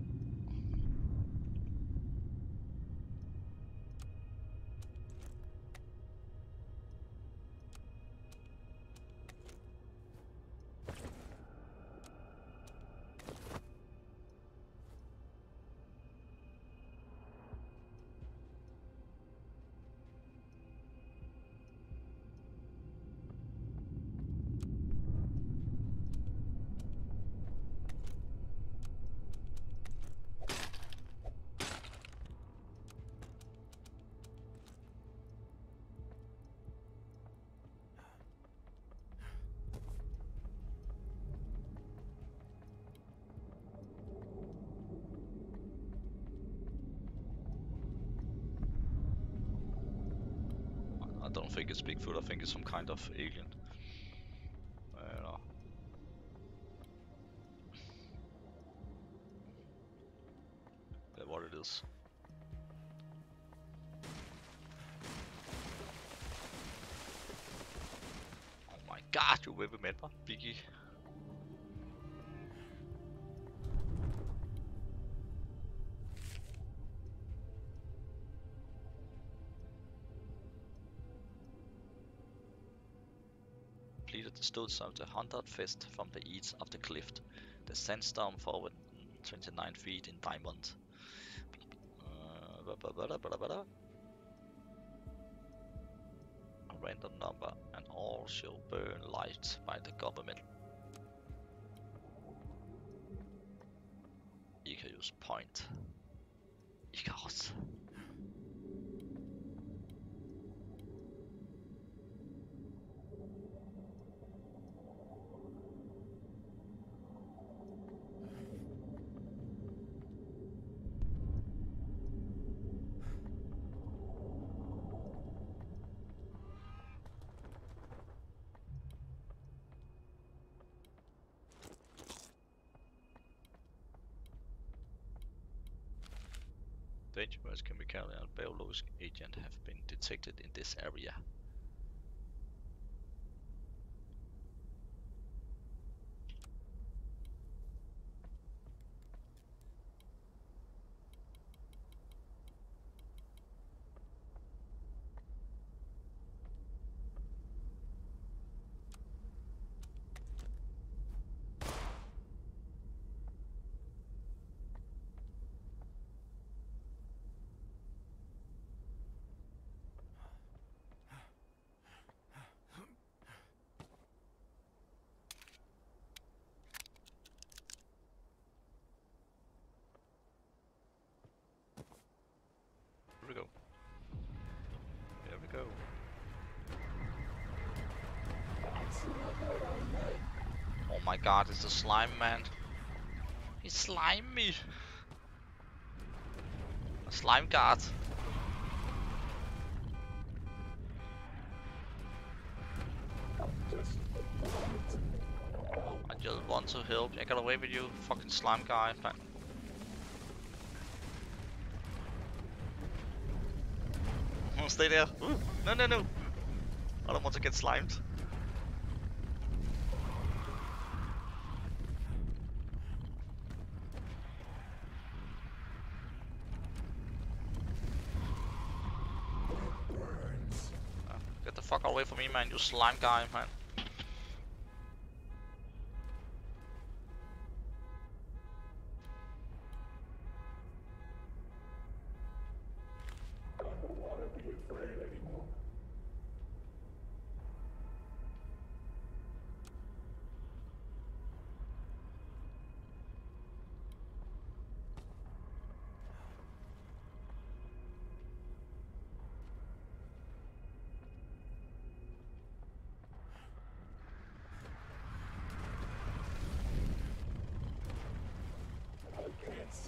I don't think it's Bigfoot, I think it's some kind of alien. I don't know. That's what it is. Oh my god, you will remember, Biggie. Completed the studs of the 100 fist from the east of the cliff. The sandstorm forward 29 feet in diamond. A random number and all shall burn light by the government. Icarus Point. Icarus. Dangerous chemical and biological agent have been detected in this area. Here we go. Here we go. Oh my god, it's the slime man. He slimed me. A slime guard. I just want to help. I got away with you, fucking slime guy. Stay there. Ooh, no, no, no. I don't want to get slimed. Get the fuck away from me, man. You slime guy, man.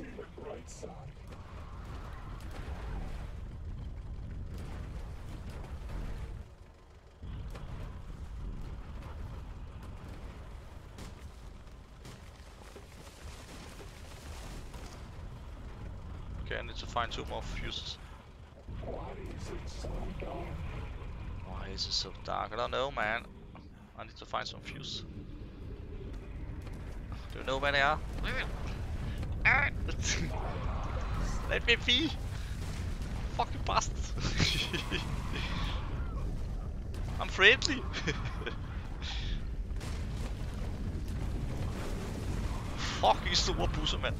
Okay, I need to find 2 more fuses. Why is it so dark? I don't know, man. I need to find some fuse. Do you know where they are? Let me be! Fucking bastards! I'm friendly! Fucking store busser, mand!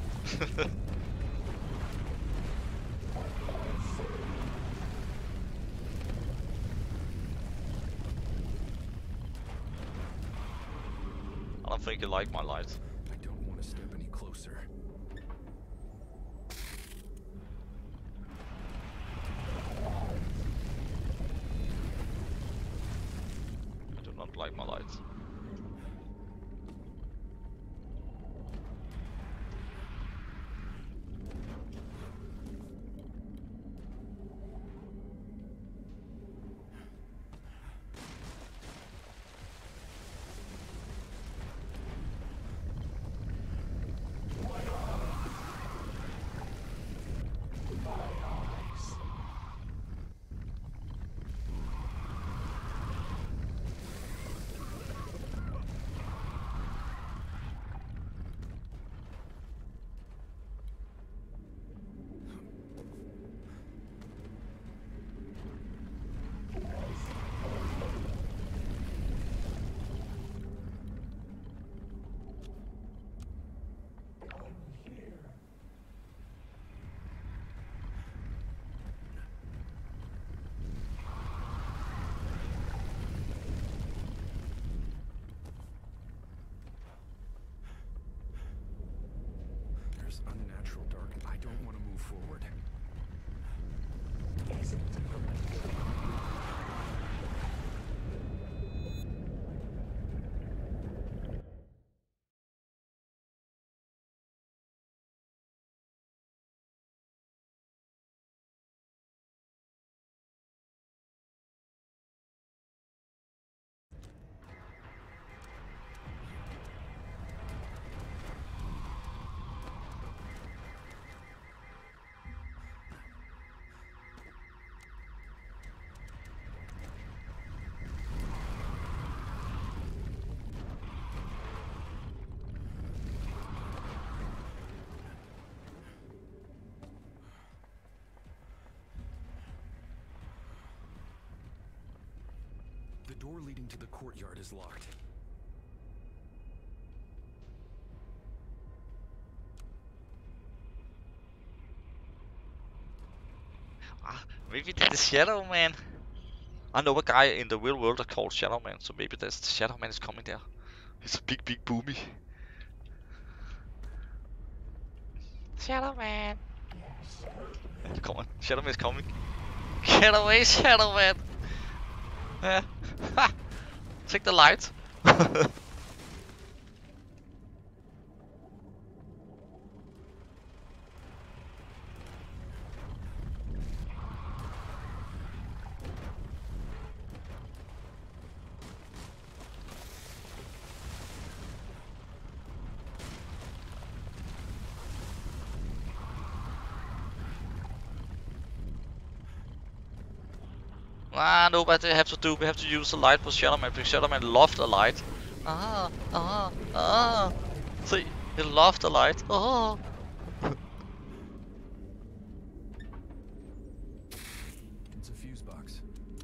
I don't think you like my light. I don't want to step any closer. I do not like my light. There's unnatural dark. I don't want to move forward. The door leading to the courtyard is locked. Maybe that's Shadow Man. I know a guy in the real world that called Shadow Man, so maybe that's the Shadow Man is coming there. He's a big boomy. Shadow Man. Come on, Shadow Man is coming. Get away, Shadow Man. Yeah. Ha! Take the light. Ah, no, but we have to use the light for Shadow Man, because Shadow Man loved the light. See, he loved the light. It's a fuse box.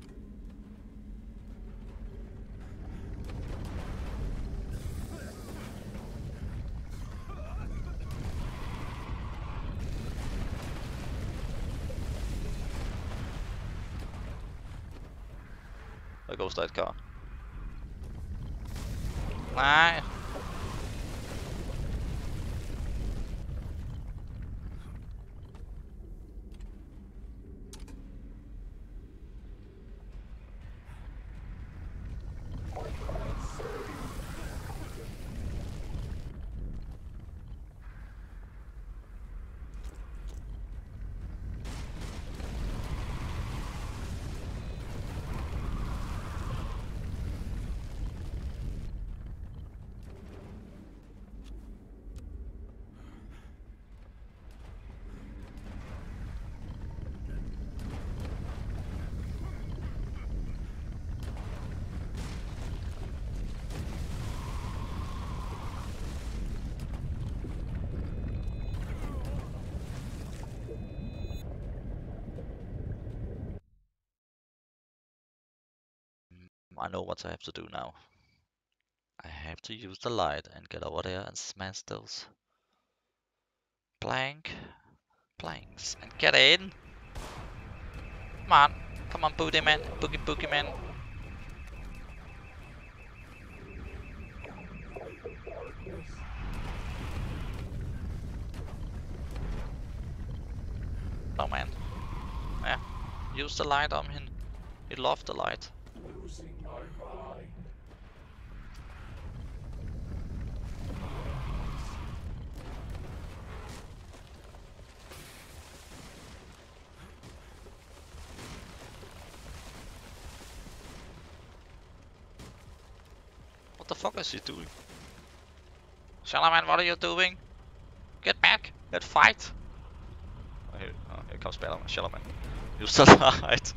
There goes that car. Nej. I know what I have to do now. I have to use the light and get over there and smash those planks and get in. Come on, booty man, boogie man. No man. Yeah, use the light on him. He loved the light. Losing my mind. What the fuck is he doing? Shalaman, what are you doing? Get back! Get fight! Oh, here comes Shalaman. Use the light.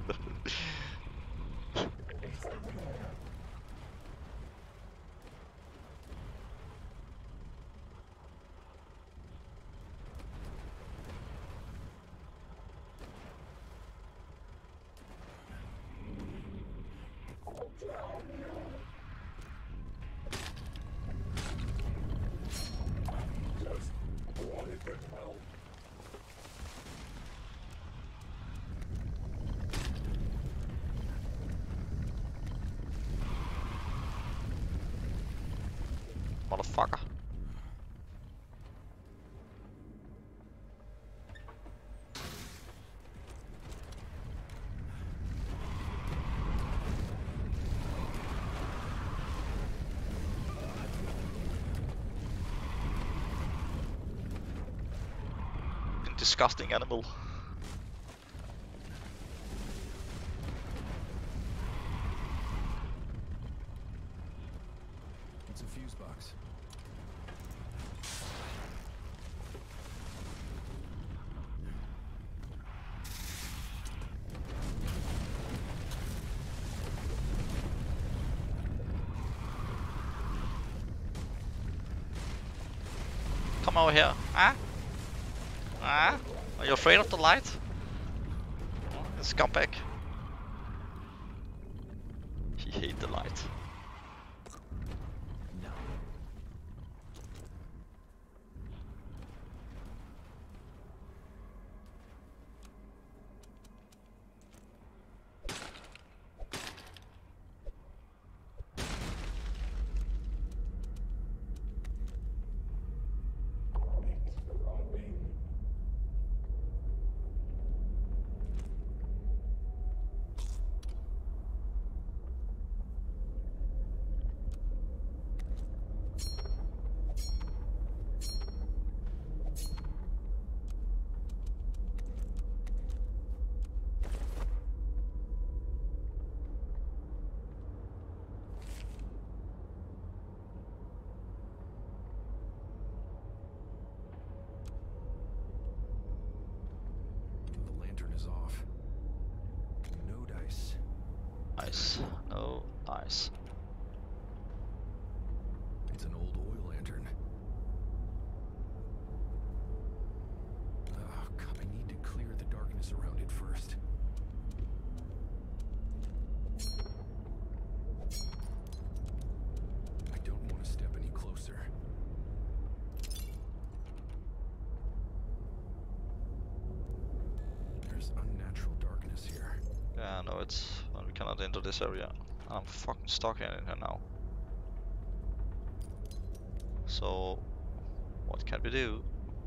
Motherfucker. Disgusting animal. It's a fuse box. Come over here. Huh? Ah? Are you afraid of the light? Scumbag. He hates the light. No. The lantern is off. No dice. Nice. No, nice. It's an old oil lantern. Oh, God, I need to clear the darkness around it first. I don't want to step any closer. There's unnatural darkness here. Yeah, no, we cannot enter this area. I'm fucking stuck in here now. So, what can we do?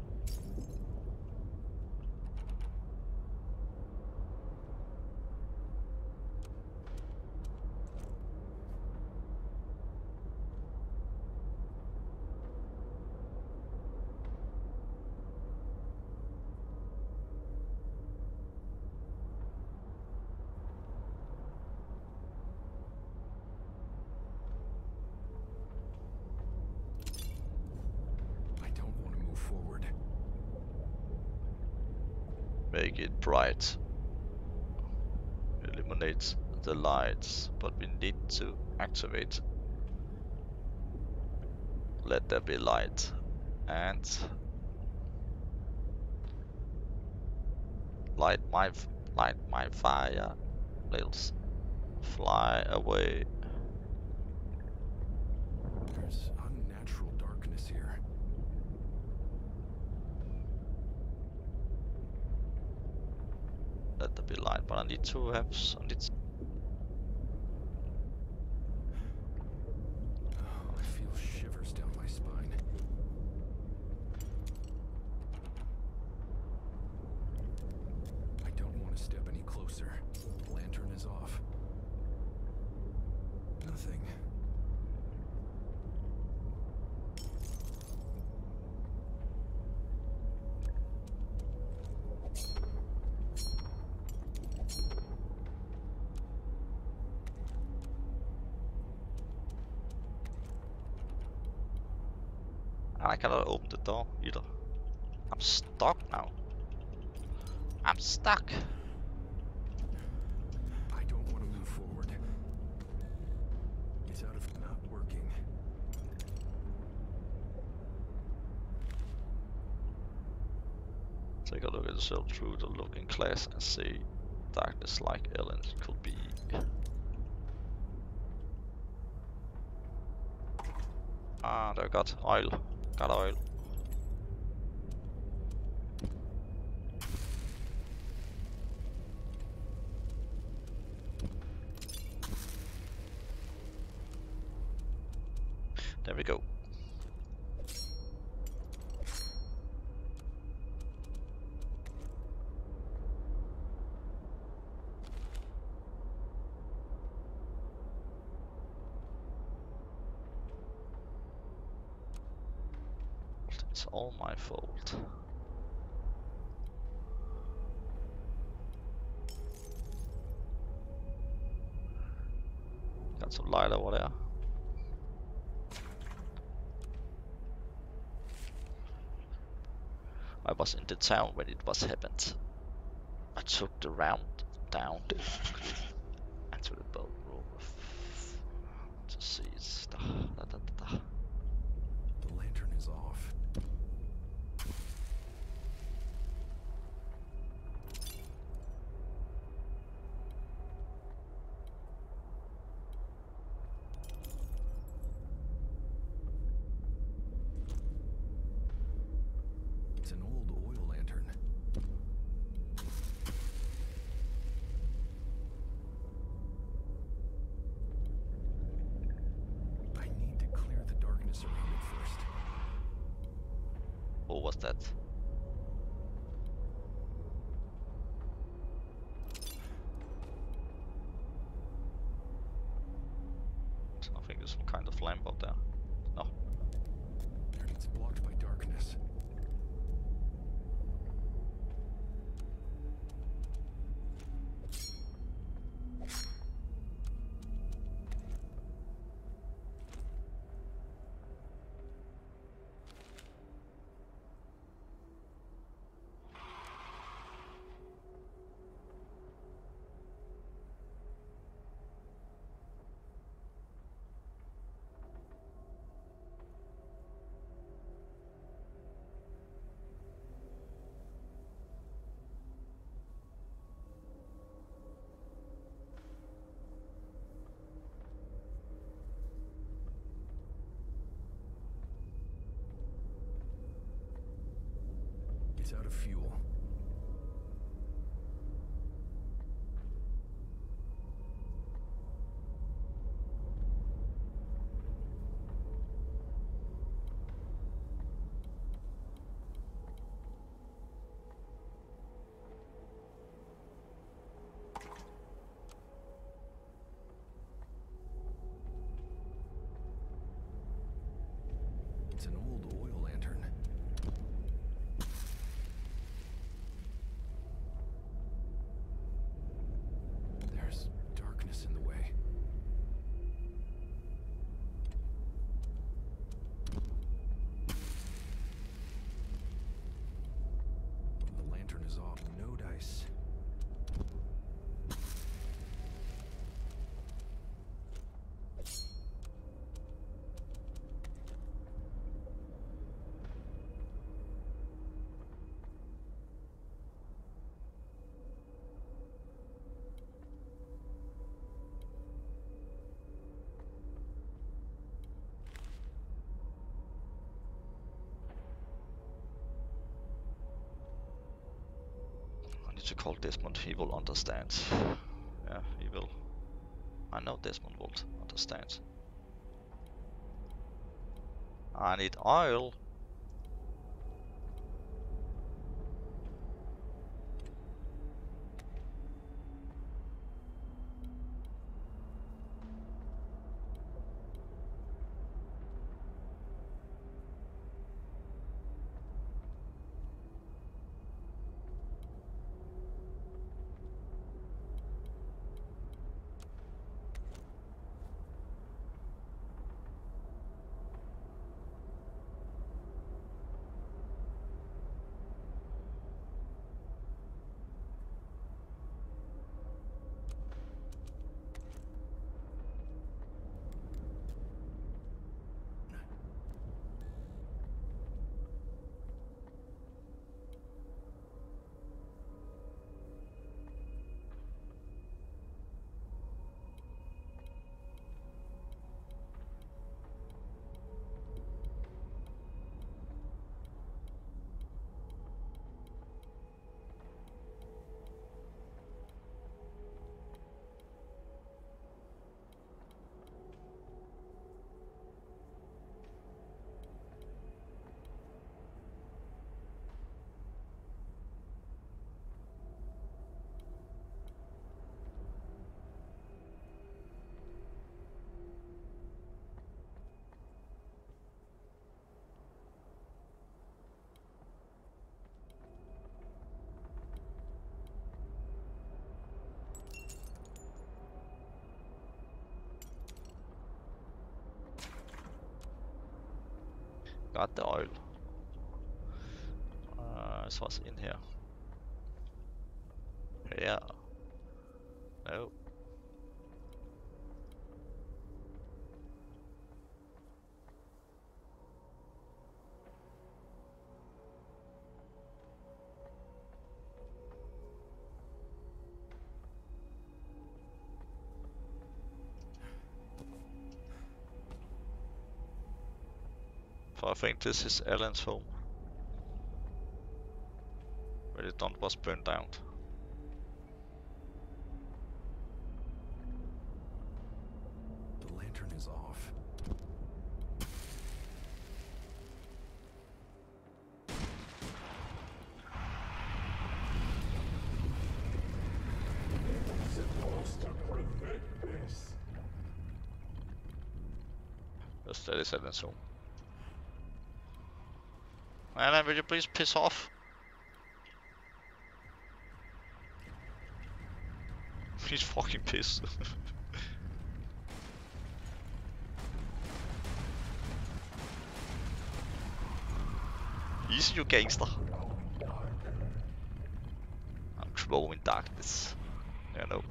I don't want to move forward. Make it bright. Eliminate the lights, but we need to activate. Let there be light. And light my fire rails. Fly away. There's unnatural darkness here. Let there be light, but I need to have some. Oh, I feel shivers down my spine. I don't want to step any closer. The lantern is off. Nothing. And I cannot open the door either. I'm stuck now. I'm stuck. I don't want to move forward. It's out of not working. Take a look at yourself through the looking glass and see darkness like Ellen could be. Ah, there got oil. Got oil. There we go. It's all my fault. Got some light over there. I was in the town when it was happened. I took the round down the into the boat room to see it's The lantern is off. It's an old oil lantern. I need to clear the darkness around it first. What was that? I think there's some kind of lamp up there. No. It's blocked by darkness. It's out of fuel. It's an old oil lantern. There's darkness in the way. The lantern is off. No dice. to call Desmond. He will understand. Yeah, he will. I know Desmond will understand. I need oil. Got the oil. This was in here. Yeah. No. So I think this is Alan's home, where the dump was burned down. The lantern is off. Supposed to prevent this. Yes, that is Alan's home. Alan, will you please piss off? He's fucking pissed. Easy, you gangster. I'm throwing darkness. I know.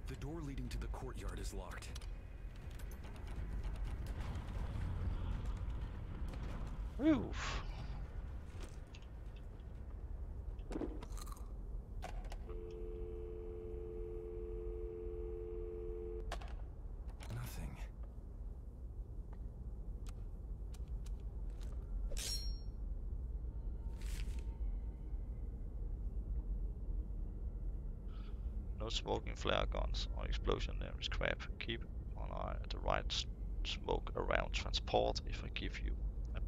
The door leading to the courtyard is locked. Oof. Nothing. No smoking flare guns or explosion there is crap. Keep one eye at the right smoke around transport if I give you a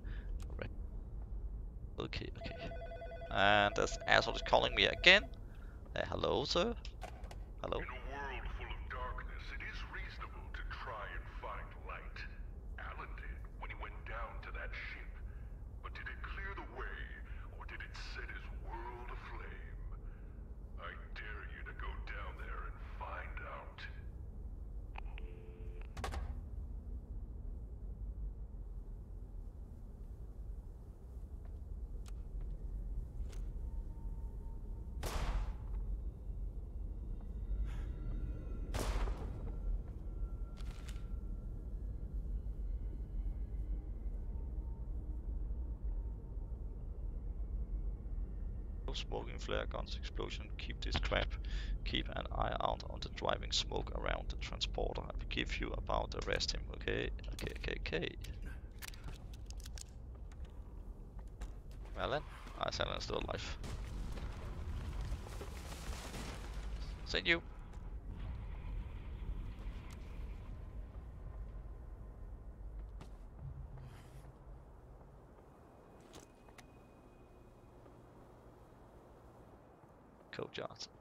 okay. And this asshole is calling me again. Hello, sir? Hello? In a world full of darkness, it is reasonable to try and find light. Alan did when he went down to that ship. But did it clear the way, or did it set his world aflame? I dare you to go down there and find out. No smoking flare guns, explosion, keep this crap. Keep an eye out on the driving smoke around the transporter. I will give you about arrest him, okay? Okay. Alan? Alan's still alive. Send you. Code Johnson.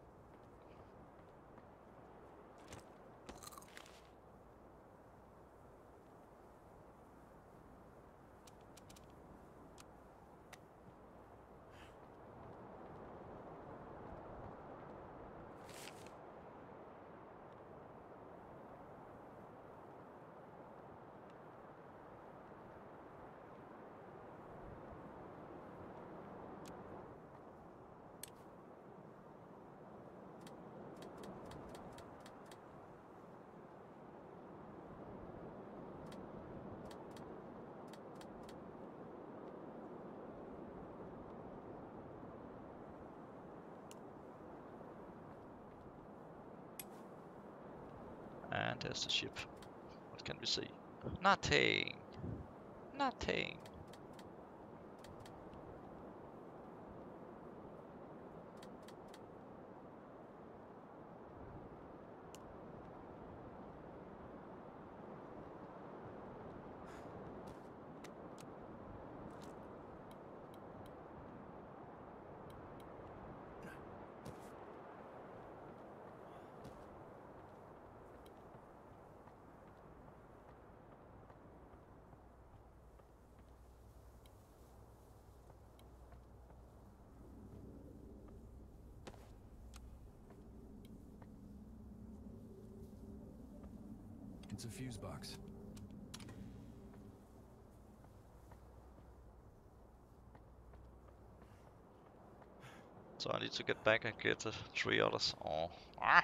And there's the ship. What can we see? Nothing. It's a fuse box. So I need to get back and get the 3 others. Oh. Ah.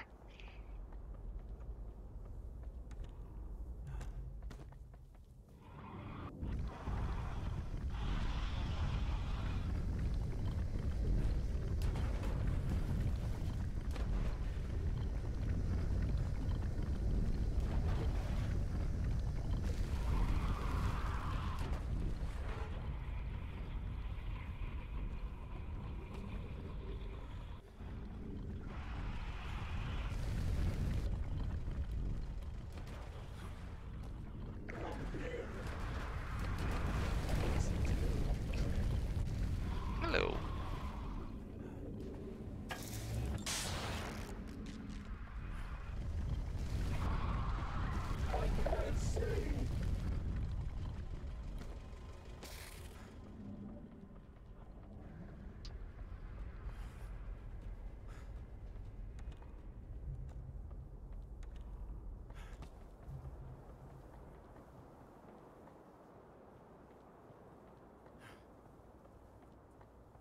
Hello.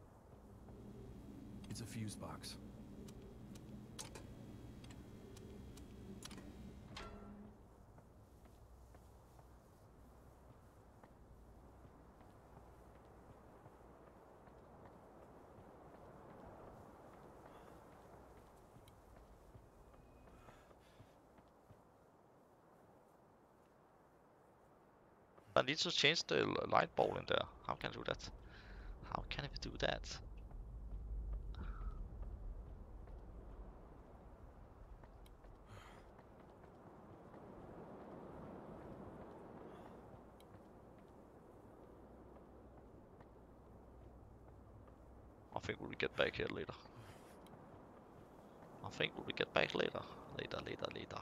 It's a fuse box. I need to change the light ball in there. How can I do that? How can I do that? I think we'll get back here later. I think we'll get back later. Later.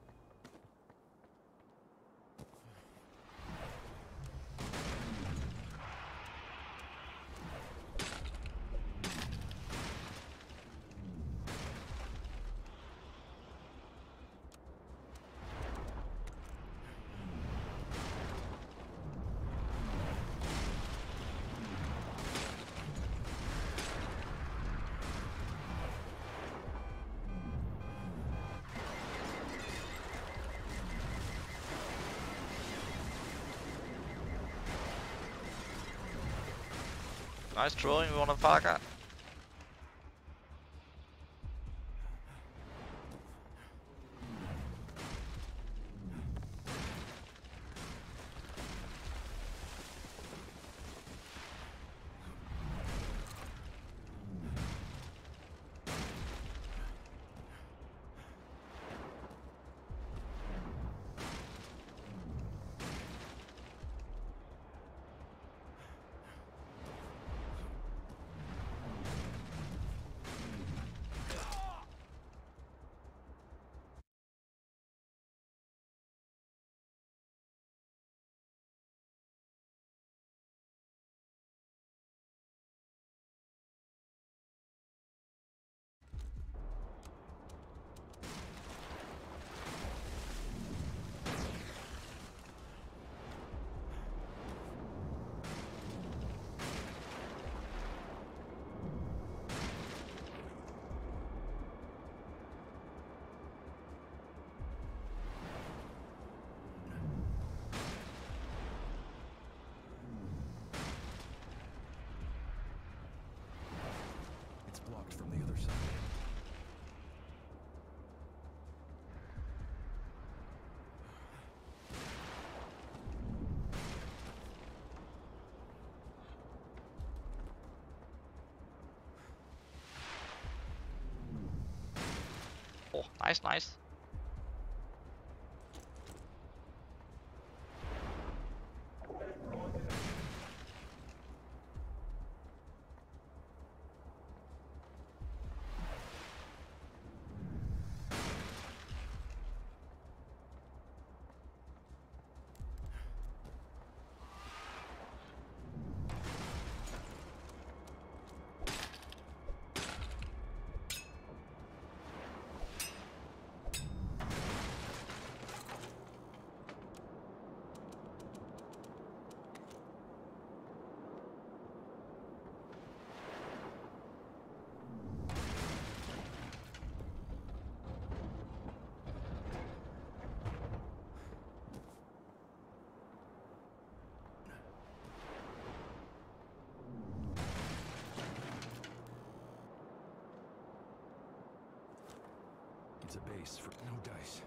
Nice throwing, motherfucker. It's blocked from the other side. Oh, nice. It's a base for no dice.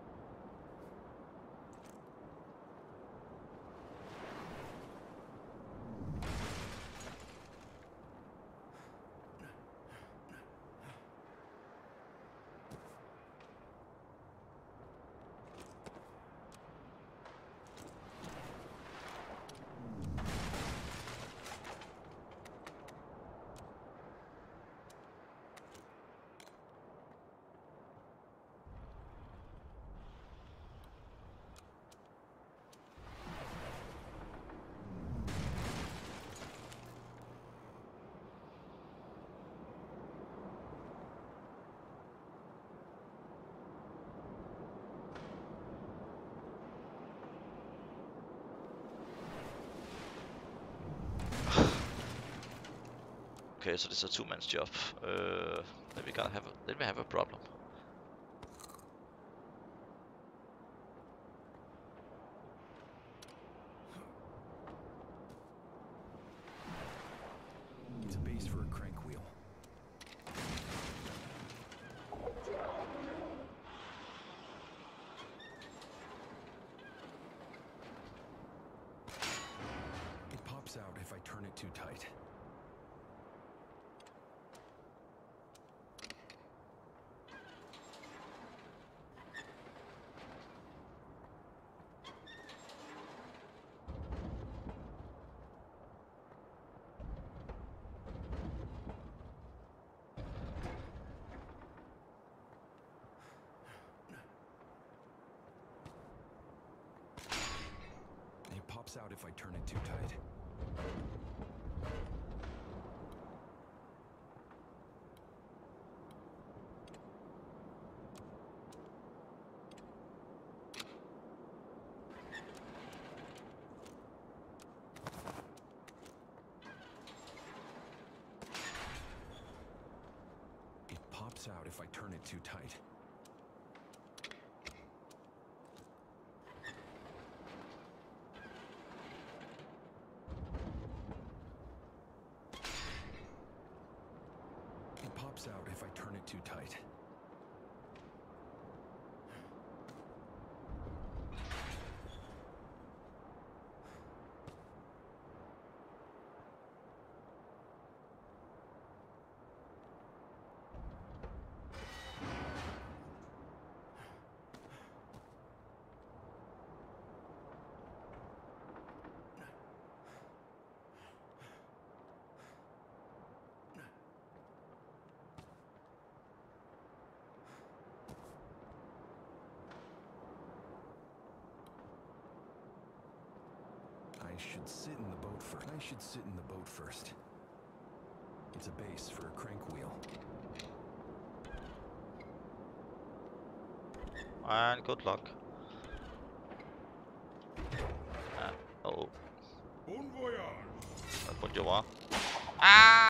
Okay, so this is a two-man's job. Then we have a problem. It's a base for a crank wheel. turn it too tight. It pops out if I turn it too tight. It pops out if I turn it too tight. It pops out if I turn it too tight. I should sit in the boat first. I should sit in the boat first. It's a base for a crank wheel. And good luck. Oh. Bon voyage. Bonjour. Ah!